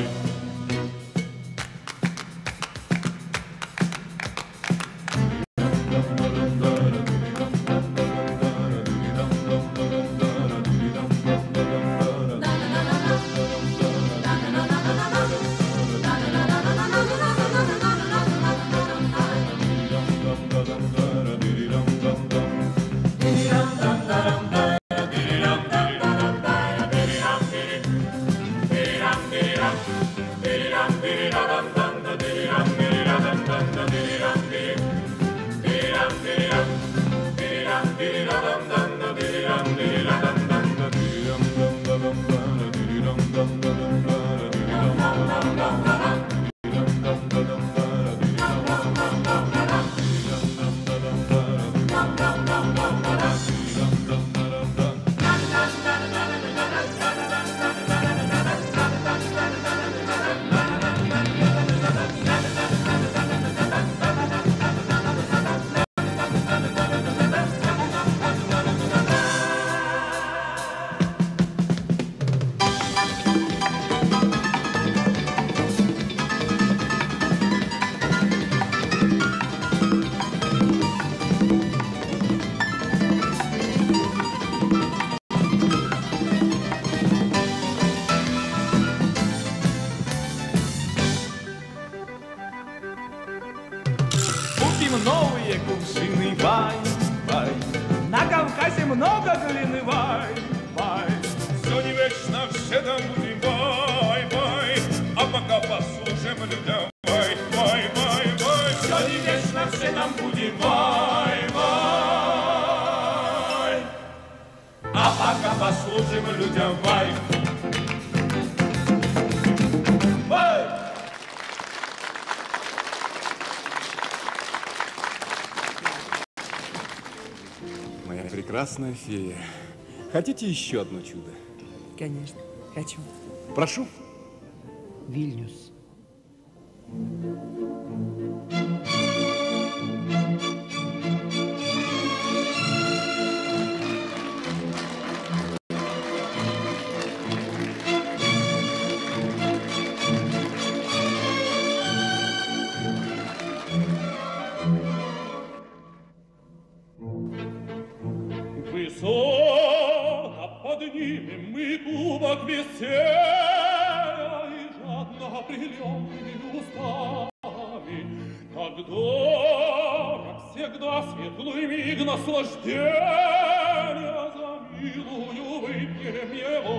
все кувшины, вай, вай. На Кавказе много глины, вай, вай. Все не вечно, все там будем, вай, вай. А пока послушаем людям, вай, вай, вай, вай. Все не вечно, все там будем, вай, вай. А пока послушаем людям, вай. Моя прекрасная фея. Хотите еще одно чудо? Конечно, хочу. Прошу. Вильнюс. Высоко поднимем мы кубок веселья и жадно прильнем устами, как дорог всегда светлый миг наслаждения, за милую выпьем его.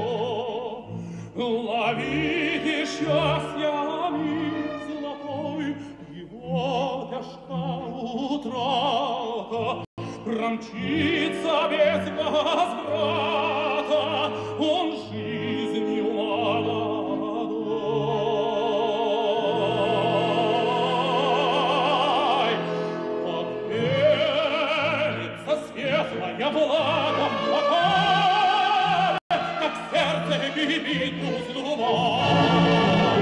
Ловите счастья миг золотой, его тяжка утрата, промчится без возврата он жизнью молодой. Как пенится светлая влага в бокале, как сердце кипит узлувой.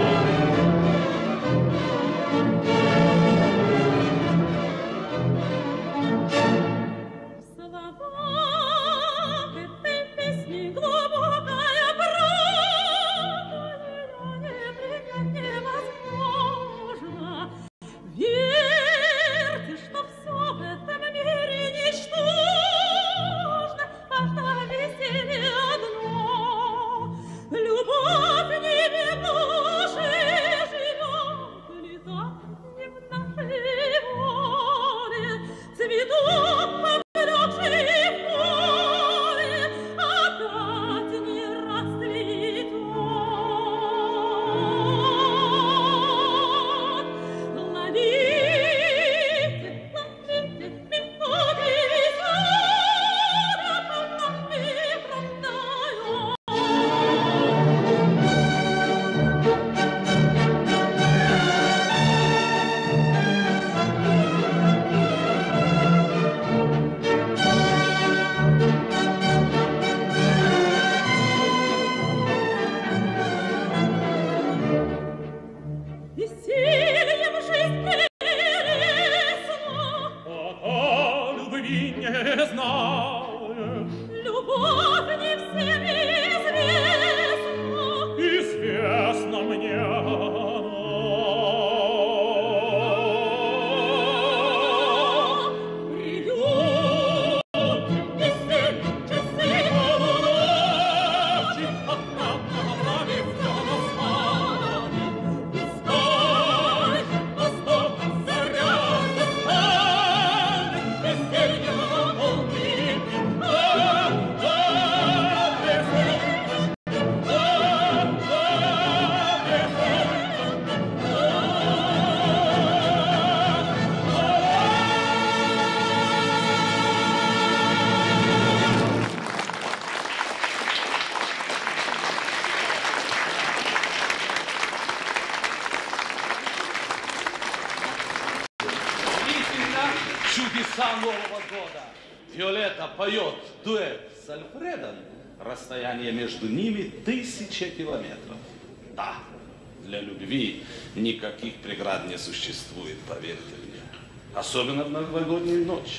Чудеса Нового года. Виолетта поет дуэт с Альфредом. Расстояние между ними тысяча километров. Да, для любви никаких преград не существует, поверьте мне. Особенно в новогоднюю ночь.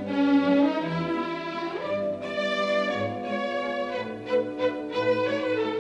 Thank you.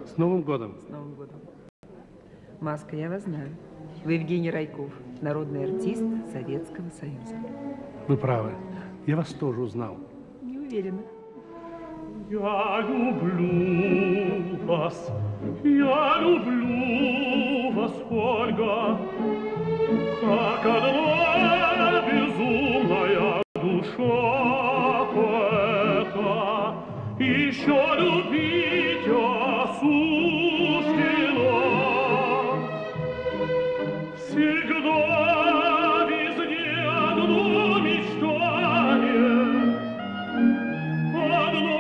С Новым годом. С Новым годом. Маска, я вас знаю. Вы Евгений Райков, народный артист Советского Союза. Вы правы. Я вас тоже узнал. Не уверена. Я люблю вас, я люблю вас, Ольга, как одна безумная душа поэта. Еще любить осуждено. Всегда везде одно мечтание, одно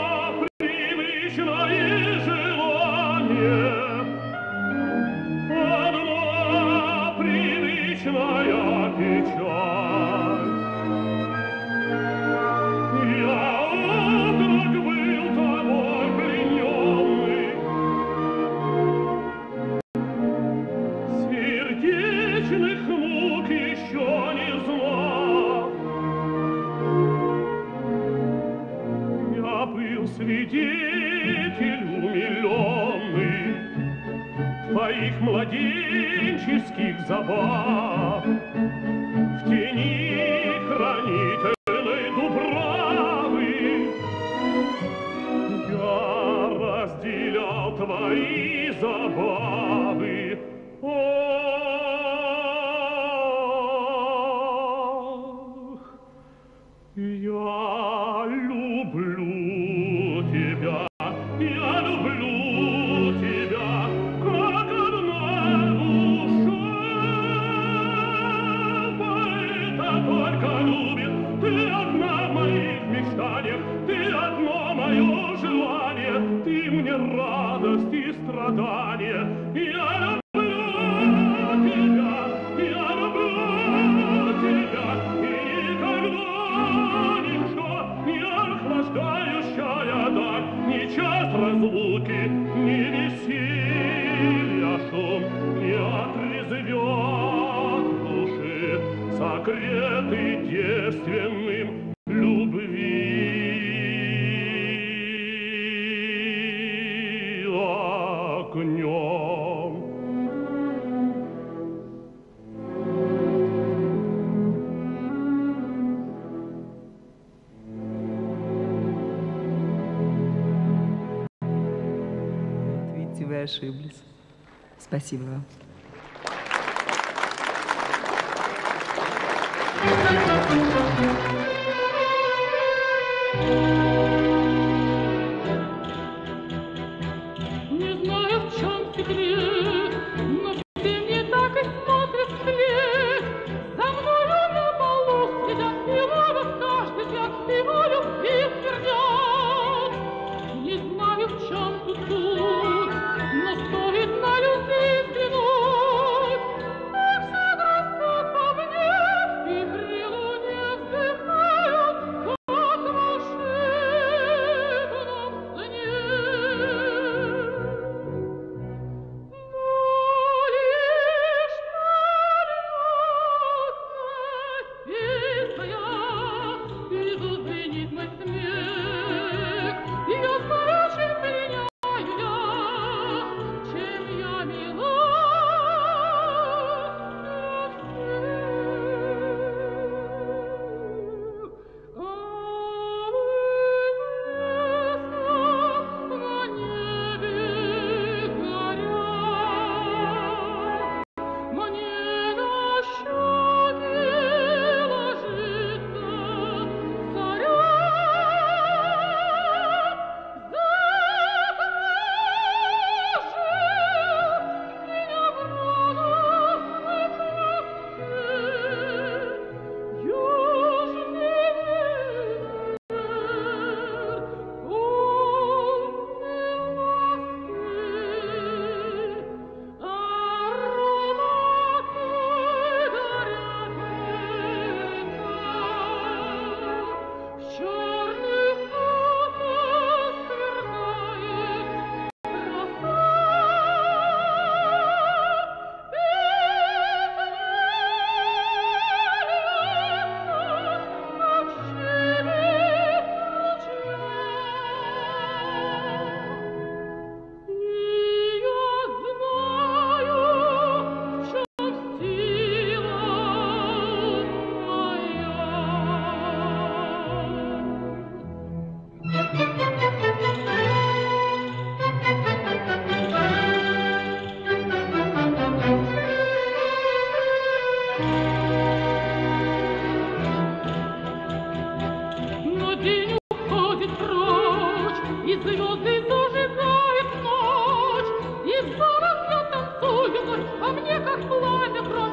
привычное желание, одна привычная печаль. Я отрок был тобой плененный, сердечных мук еще не знал. Я был свидетель умиленный твоих младенческих забав в тени хранительной дубравы. Я разделял твои забавы. Ох, я люблю тебя, я люблю тебя, как одна душа. Поэта только любит, ты одна в моих мечтаниях, ты одно мое желание, ты мне радость и страдание. Я люблю тебя, я люблю тебя, и никогда ничто не охлаждающая даль, ни час разлуки, ни веселья шум не отрезвет души, согретый девственным любви огнем. Видите, вы ошиблись. Спасибо вам. Не знаю, в чем секрет, но все мне так и смотрят вслед. За мною на полу сидят и ловят каждый взгляд, и о любви твердят. Не знаю, в чем тут суть, но стоит на людей взглянуть, как все растет по мне, и при луне вздыхать.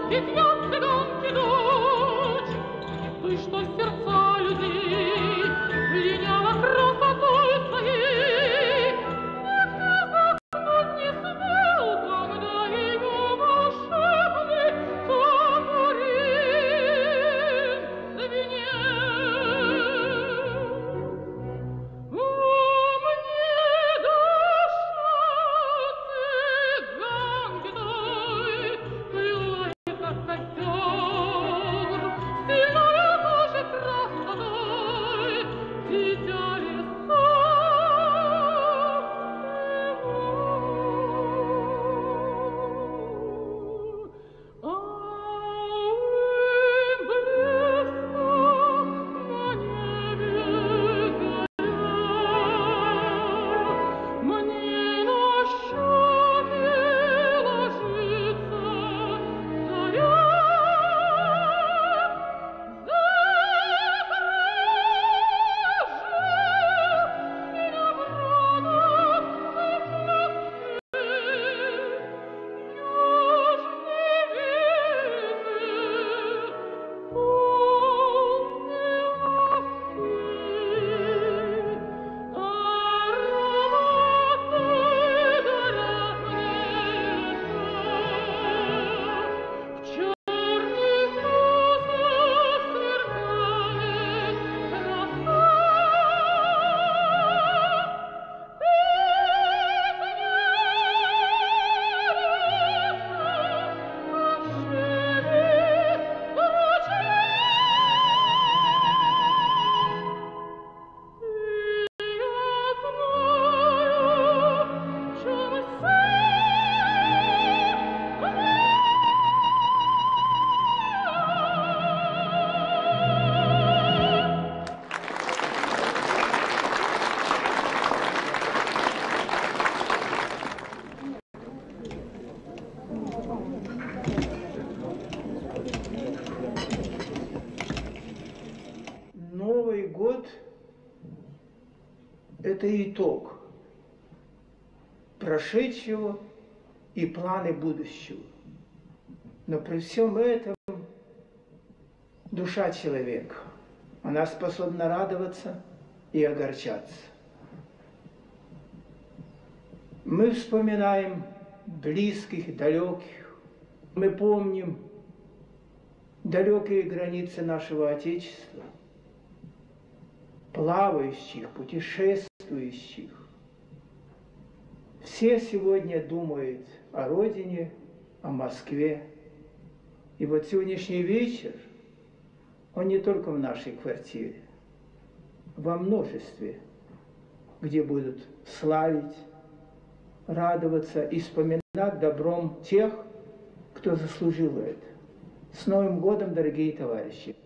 ведь я цыганки дочь. Ты, что сердца людей пленяла красотой своей, никто заснуть не смел, когда ее волшебный тамбурин звенел. О, мне душа цыганки той плела, как костер, сильная тоже красотой, дитя леса его. А им близко на небе заря, мне на щеки ложится заря. Новый год – это итог прошедшего и планы будущего. Но при всем этом душа человека, она способна радоваться и огорчаться. Мы вспоминаем близких, далеких, мы помним далекие границы нашего Отечества, плавающих, путешествующих. Все сегодня думают о родине, о Москве. И вот сегодняшний вечер, он не только в нашей квартире, во множестве, где будут славить, радоваться и вспоминать добром тех, кто заслужил это. С Новым годом, дорогие товарищи!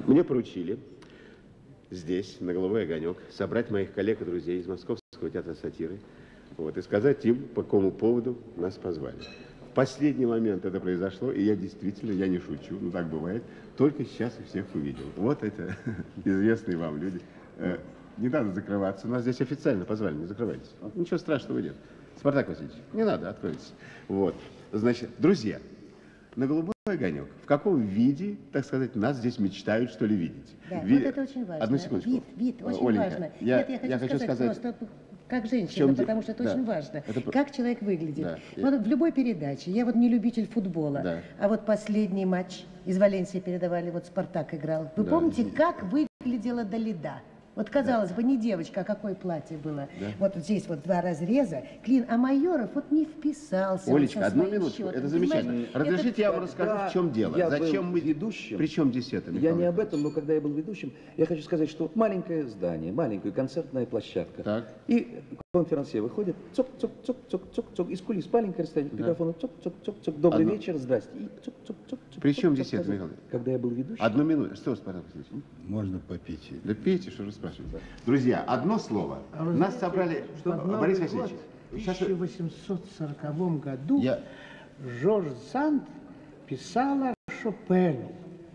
Мне поручили здесь, на «Голубой огонек», собрать моих коллег и друзей из Московского театра сатиры, вот, и сказать им, по какому поводу нас позвали. В последний момент это произошло, и я действительно, я не шучу, ну так бывает, только сейчас их всех увидел. Вот это известные вам люди. Не надо закрываться, нас здесь официально позвали, не закрывайтесь. Ничего страшного нет. Спартак Васильевич, не надо, откройтесь. Вот, значит, друзья, на «Голубой огонек». В каком виде, так сказать, нас здесь мечтают, что ли, видеть? Да, Ви... вот это очень важно. Одну секундочку. Вид, вид, очень Оленька, важно. Я, Нет, я хочу, я хочу сказать, сказать просто как женщина, потому что это да. очень важно. Это... Как человек выглядит. Да. Вот в любой передаче. Я вот не любитель футбола. Да. А вот последний матч из Валенсии передавали, вот «Спартак» играл. Вы да. помните, как выглядела Далида? Вот, казалось да. бы, не девочка, а какое платье было. Да. Вот здесь вот два разреза, клин, а Майоров вот не вписался. Олечка, одну минутку, счетом. Это замечательно. Разрешите, это... я вам расскажу, Когда в чем дело. Я Зачем был мы ведущим? Причем здесь это, Я не об этом, но когда я был ведущим, я хочу сказать, что маленькое здание, маленькая концертная площадка. Так. И конферансье выходит, цок-цок-цок-цок-цок-цок, из кулис маленькое расстояние к микрофону, цок-цок-цок-цок, добрый Одно... вечер, здрасте. И цок-цок-цок. Причем здесь это, Михаил? Когда я был ведущим. Одну минуту. Что, Спартак Васильевич? Можно попить. Да пейте, что же спрашиваете. Друзья, одно слово. А Нас знаете, собрали... что Борис Васильевич. В тысяча восемьсот сороковом году я... Жорж Санд писала Шопену.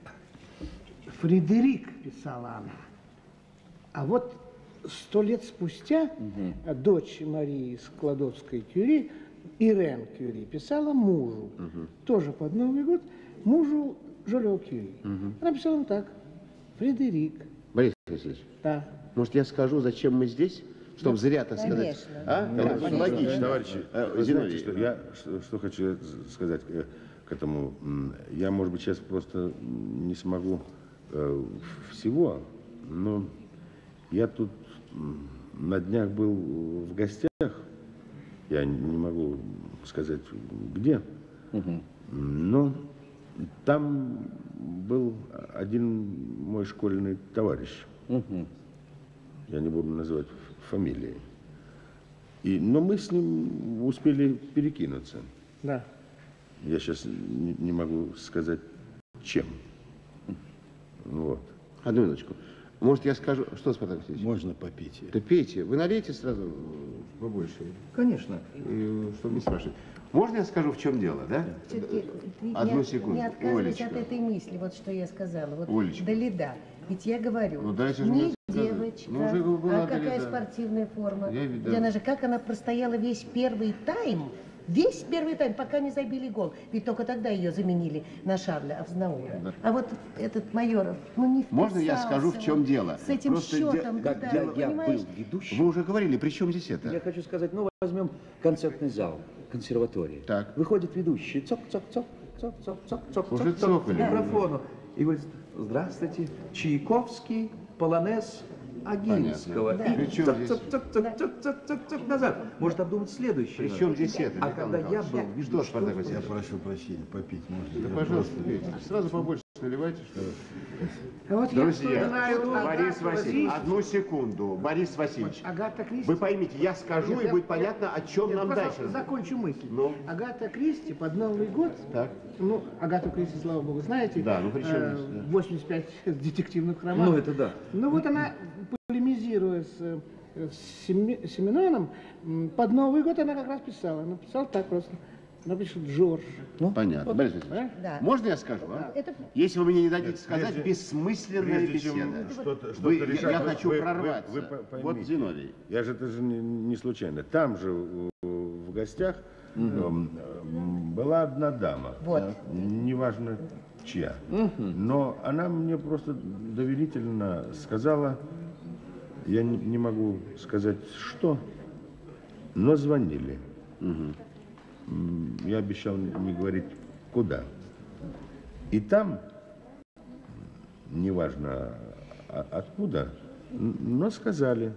Фредерик писала она. А вот сто лет спустя угу. дочь Марии Складовской-Кюри, Ирен Кюри, писала мужу, угу. тоже под Новый год, мужу Жолио Кюри. Угу. Она писала ему так: Фредерик. Борис Васильевич, да. Может, я скажу, зачем мы здесь? Чтобы ну, зря, так сказать. А? Да, да, логично. Товарищи, а, вы знаете, что я что, что хочу сказать к этому. Я, может быть, сейчас просто не смогу э, всего, но я тут на днях был в гостях, я не могу сказать где, угу. но там был один мой школьный товарищ. Угу. Я не буду называть фамилии. И, но мы с ним успели перекинуться. Да. Я сейчас не, не могу сказать, чем. Вот. Одну минуточку. Может, я скажу... Что, Спартак Васильевич? Можно попить. Да пейте. Вы налейте сразу побольше. Конечно. И, чтобы не спрашивать. Можно я скажу, в чем дело, да? Все-таки Одну не, секунду. Не отказывайся Олечка. от этой мысли, вот что я сказала. Вот Олечка. Далида. Ведь я говорю, ну, дайте же не мне девочка, ну, уже была а какая Далида. спортивная форма. Я, Ведь она же, как она простояла весь первый тайм, весь первый тайм, пока не забили гол. Ведь только тогда ее заменили на Шарля Азнаура. Да. А вот этот Майоров, ну не вписался. Можно я скажу, в чем дело? С этим Просто счетом, де... да, Когда я понимаешь? был ведущим... Вы уже говорили, при чем здесь это? Я хочу сказать, ну, возьмем концертный зал консерватории. Так. Выходит ведущий, цок-цок-цок, цок-цок-цок-цок, Уже цок-цок, цокали. к микрофону. И говорит: здравствуйте, Чайковский, полонез Агинского. Да. И Причем цок-цок-цок-цок-цок-цок назад. Может обдумать следующее. Причем здесь это? А когда я был ведущим... Что, Спартак Васильевич? Я прошу прощения, попить можно. Да, пожалуйста, пейте. Сразу побольше наливайте, что ли. А вот Друзья, я знаю, Борис Агату Васильевич, Кристи. одну секунду. Борис Васильевич, Агата Кристи. вы поймите, я скажу, Нет, и я- будет понятно, о чем я нам просто дальше. Закончу мысль. Ну? Агата Кристи под Новый год, Так. ну, Агату Кристи, слава богу, знаете, Да, ну при чем э, здесь, да. восемьдесят пять детективных романов. Ну, это да. Ну, вот она, полемизируя с, э, с Семи- Семеноном, м, под Новый год она как раз писала. Она писала так просто. Она пишет Жорж. Ну, понятно. Вот, Борис Васильевич, а? Да. можно я скажу, а? Это... Если вы мне не дадите Нет, сказать, прежде- бессмысленная Прежде чем беседа. что-то, что-то Вы- я- решать, я вы- хочу вы- прорваться. вы- вы по- Вот поймите, Зиновий. Я же это же не, не случайно. Там же в, в гостях м, м, была одна дама. Вот. Неважно чья. Но она мне просто доверительно сказала, я не, не могу сказать что, но звонили. М, Я обещал не говорить куда. И там, неважно а- откуда, н- но сказали.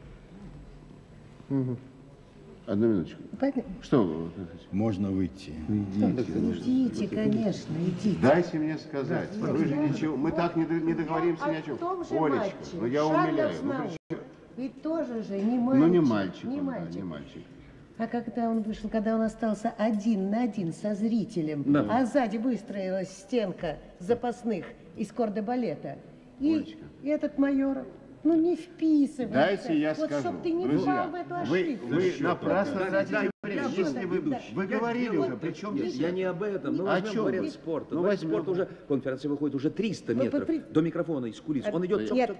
Одну минуточку. Понятно. Что вы? Можно выйти. Идите, конечно, идите. Дайте мне сказать. Да, Вы же да. ничего, мы так не, д- не договоримся Ну, ни а о чем. в том же Олечка, матче ну я Шарль умиляю. Ну, Азнаур. при чем- Ведь тоже же не мальчик. ну не мальчик, Не он, да, мальчик. не мальчик. А когда он вышел, когда он остался один на один со зрителем, Да. а сзади выстроилась стенка запасных из кордебалета, И, и этот Майоров. Ну не вписывайся. Дайте я вот, скажу. Чтоб ты не Друзья, впал в эту вы, ошибку. вы напрасно Да, тратите да, время. да, Если да, вы, да. вы говорили Я- уже, причем я- здесь Я не об этом. Мы О возьмем чем? вариант спорта. Ну, Вариант возьмем. спорта уже, конференция выходит уже триста Ну, метров при- до микрофона из кулис. Он идет Нет.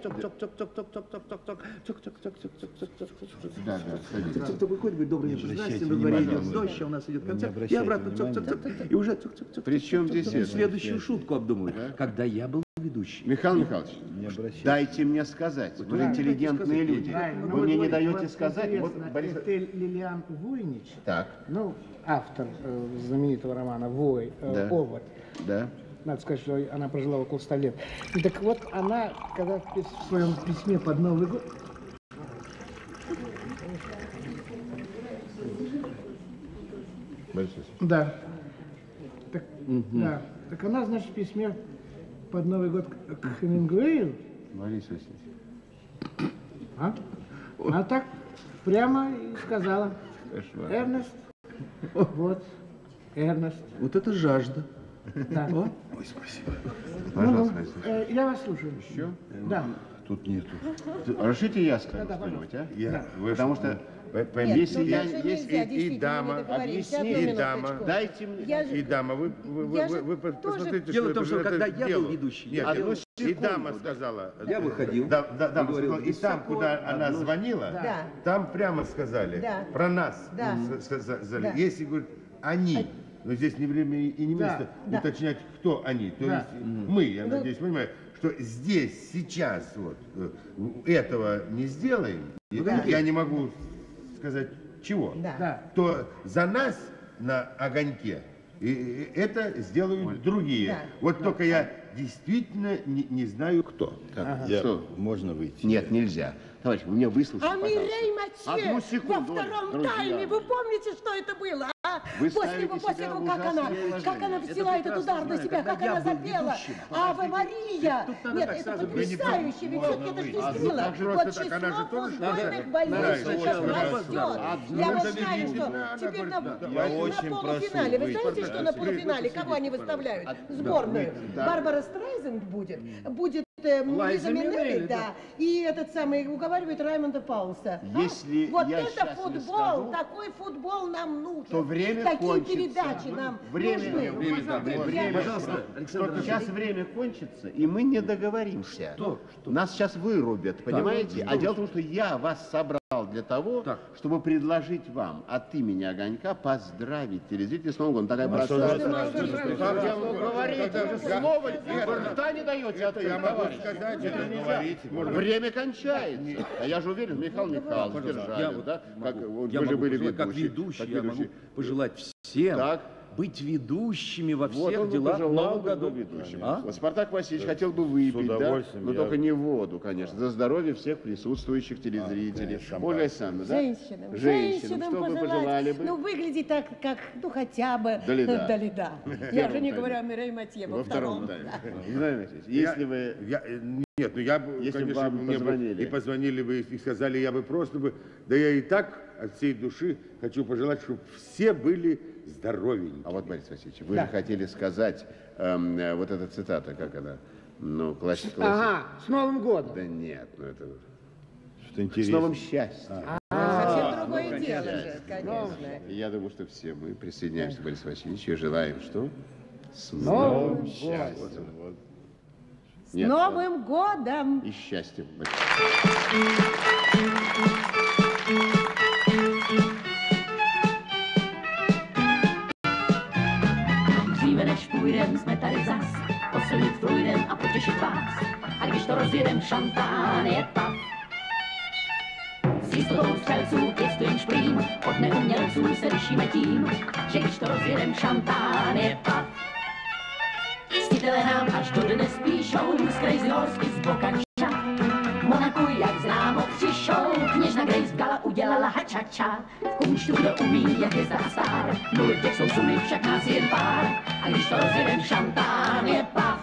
Да, да, кто выходит, говорит, добрый вечер, здрасте, на дворе идет дождь, а у нас идет концерт. И обратно, и уже Причем здесь это? следующую шутку обдумывают. Когда я был ведущий. Михаил Михайлович, дайте мне сказать. Вы Да, интеллигентные дайте люди. сказать. Вы мне не даете сказать. Вот, Борис... Это Лилиан Войнич, Так. ну, автор э, знаменитого романа «Вой», э, Да. «Овод». Да. Надо сказать, что она прожила около ста лет. И так вот, она, когда в пис- в своем письме под Новый год... Борис Да. Так, Мгм. да. Так она, значит, в письме под Новый год к, к Хемингуэю, Борис Васильевич. а? А так прямо и сказала: Кошмар. Эрнест, вот, Эрнест. Вот это жажда. Да. О, ой, спасибо. Ну, Пожалуйста, ну, Борис э, я вас слушаю. Еще? Да. Тут нету. Разрешите я скажу Да, да, что-нибудь, а? Я. Вы Потому что, по- по- Нет, если ну, я... так же есть нельзя, и- и, действительно, дама, мы договорились. Одну объясни, и дама, минуточку. дайте мне, Я же- и дама, вы, вы, я вы, же вы тоже- посмотрите, Дело в том, это- что это когда я дело. был ведущий, Нет, одну ну, и секунду, дама да. сказала. Я выходил Да, да, дама и говорил, сказала, и там, высоко, куда она одну- звонила, Да. там прямо сказали Да. про нас. Да. с- сказали. Да. Если, говорит, они, но здесь не время и не Да. место Да. уточнять, кто они. То Да. есть мы, я Ну, надеюсь, понимаю, что здесь, сейчас, вот, э, этого не сделаем, и Да. я не могу сказать чего, Да. Да. то за нас на огоньке и- и это сделают другие. Да. Вот только я действительно не, не знаю, кто. Ага. Я- Что? Можно выйти? Нет, нельзя. Товарищ, вы меня выслушайте, А пожалуйста. Мирей Матье Одну во секунду, втором друзья. тайме, вы помните, что это было? А? Вы после ставите после себя того, в как она, ужасное как положение. она Это взяла этот прекрасно удар на знаю, себя, когда как я она был запела. ведущим. Аве Мария! Тут надо Нет, так это сразу быть. потрясающе, ведь Можно все-таки это выйти. же А, действительно. ну, так Вот просто так, она же число тоже- футбольных Да, больниц да, сейчас очень растет. да. Я Ну, вот это знаю, видите, что да, теперь да, на, да. на Я очень прошу полуфинале. Вы выйти, знаете, что на пожалуйста. полуфинале Вы кого они посидите, выставляют? пожалуйста. Сборную. Да. Барбара Стрейзенд будет. Будет э, Лайза Лиза Минелли, Минелли, да. да. И этот самый уговаривает Раймонда Паулса. А? Если Вот я это щас не футбол, скажу, такой футбол нам нужен. то время Такие кончится. передачи нам Время, нужны. время, да, время, время. Пожалуйста, Александр Что сейчас время кончится, и мы не договоримся. Что? Нас сейчас вырубят, понимаете? Что? А дело в том, что я вас собрал для того, Так. чтобы предложить вам от имени Огонька поздравить телезрителей с Новым годом. Такая Ну, простая что история. за- что за- Как я что могу за- говорить? это Вы же же я- слово это- рта не даете это открыть, я могу товарищ. сказать, это нельзя. говорите, может быть. Время кончается. А я же уверен, Михаил Михайлович, Пожалуйста, держали, я вот да? Как, могу- вот я вы же могу были пожелать, как ведущий. ведущий, как я могу ведущий. пожелать всем Так. быть ведущими во Вот всех он бы делах в пожелал Новом бы году. быть ведущим. А? Вот Спартак Васильевич хотел бы выпить, да? удовольствием, Но я- только не воду, конечно. За здоровье всех присутствующих телезрителей. Ольга Александровна, да? Женщинам, Женщинам. женщинам Что вы пожелать. пожелали бы? Ну, выглядеть так, как, ну, хотя бы До льда. до льда. В Я же первом не тайме. говорю о Мирей Матье во Во втором втором. тайме. Да. Владимир Алексеевич, если вы... Я, э, нет, ну я бы, Если бы конечно, вам мне бы позвонили. и позвонили бы, и сказали, я бы просто бы, да я и так от всей души хочу пожелать, чтобы все были здоровенькие. А вот, Борис Васильевич, вы Да. же хотели сказать, эм, э, вот эта цитата, как она? Ну, классика. Ага, с Новым годом. Да нет, ну это... Что С интересно. новым счастьем. Совсем другое ну, дело конечно. же, конечно. И я думаю, что все мы присоединяемся к Борису Васильевичу и желаем, что? С Новым новым счастьем. С Нет, Новым годом! И счастьем. Dříve než půjdem, jsme tady zas, posilnit průjdem a potěšit vás. A když to rozjedem, šampán je pav. S jistotou střelců pěstujem šplín, od neumělců se lišíme tím, že když to rozjedem, šampán je pav. Ctitelé nám až do dnes píšou z Crazy Horse i z Bokanča. V Monaku, jak známo, přišou, kněžna Grace Gala udělala hačača. V kumštu kdo umí, jak je zdá star, nul těch jsou sumy, však nás jen pár. A když to rozjedem, šampán je pav.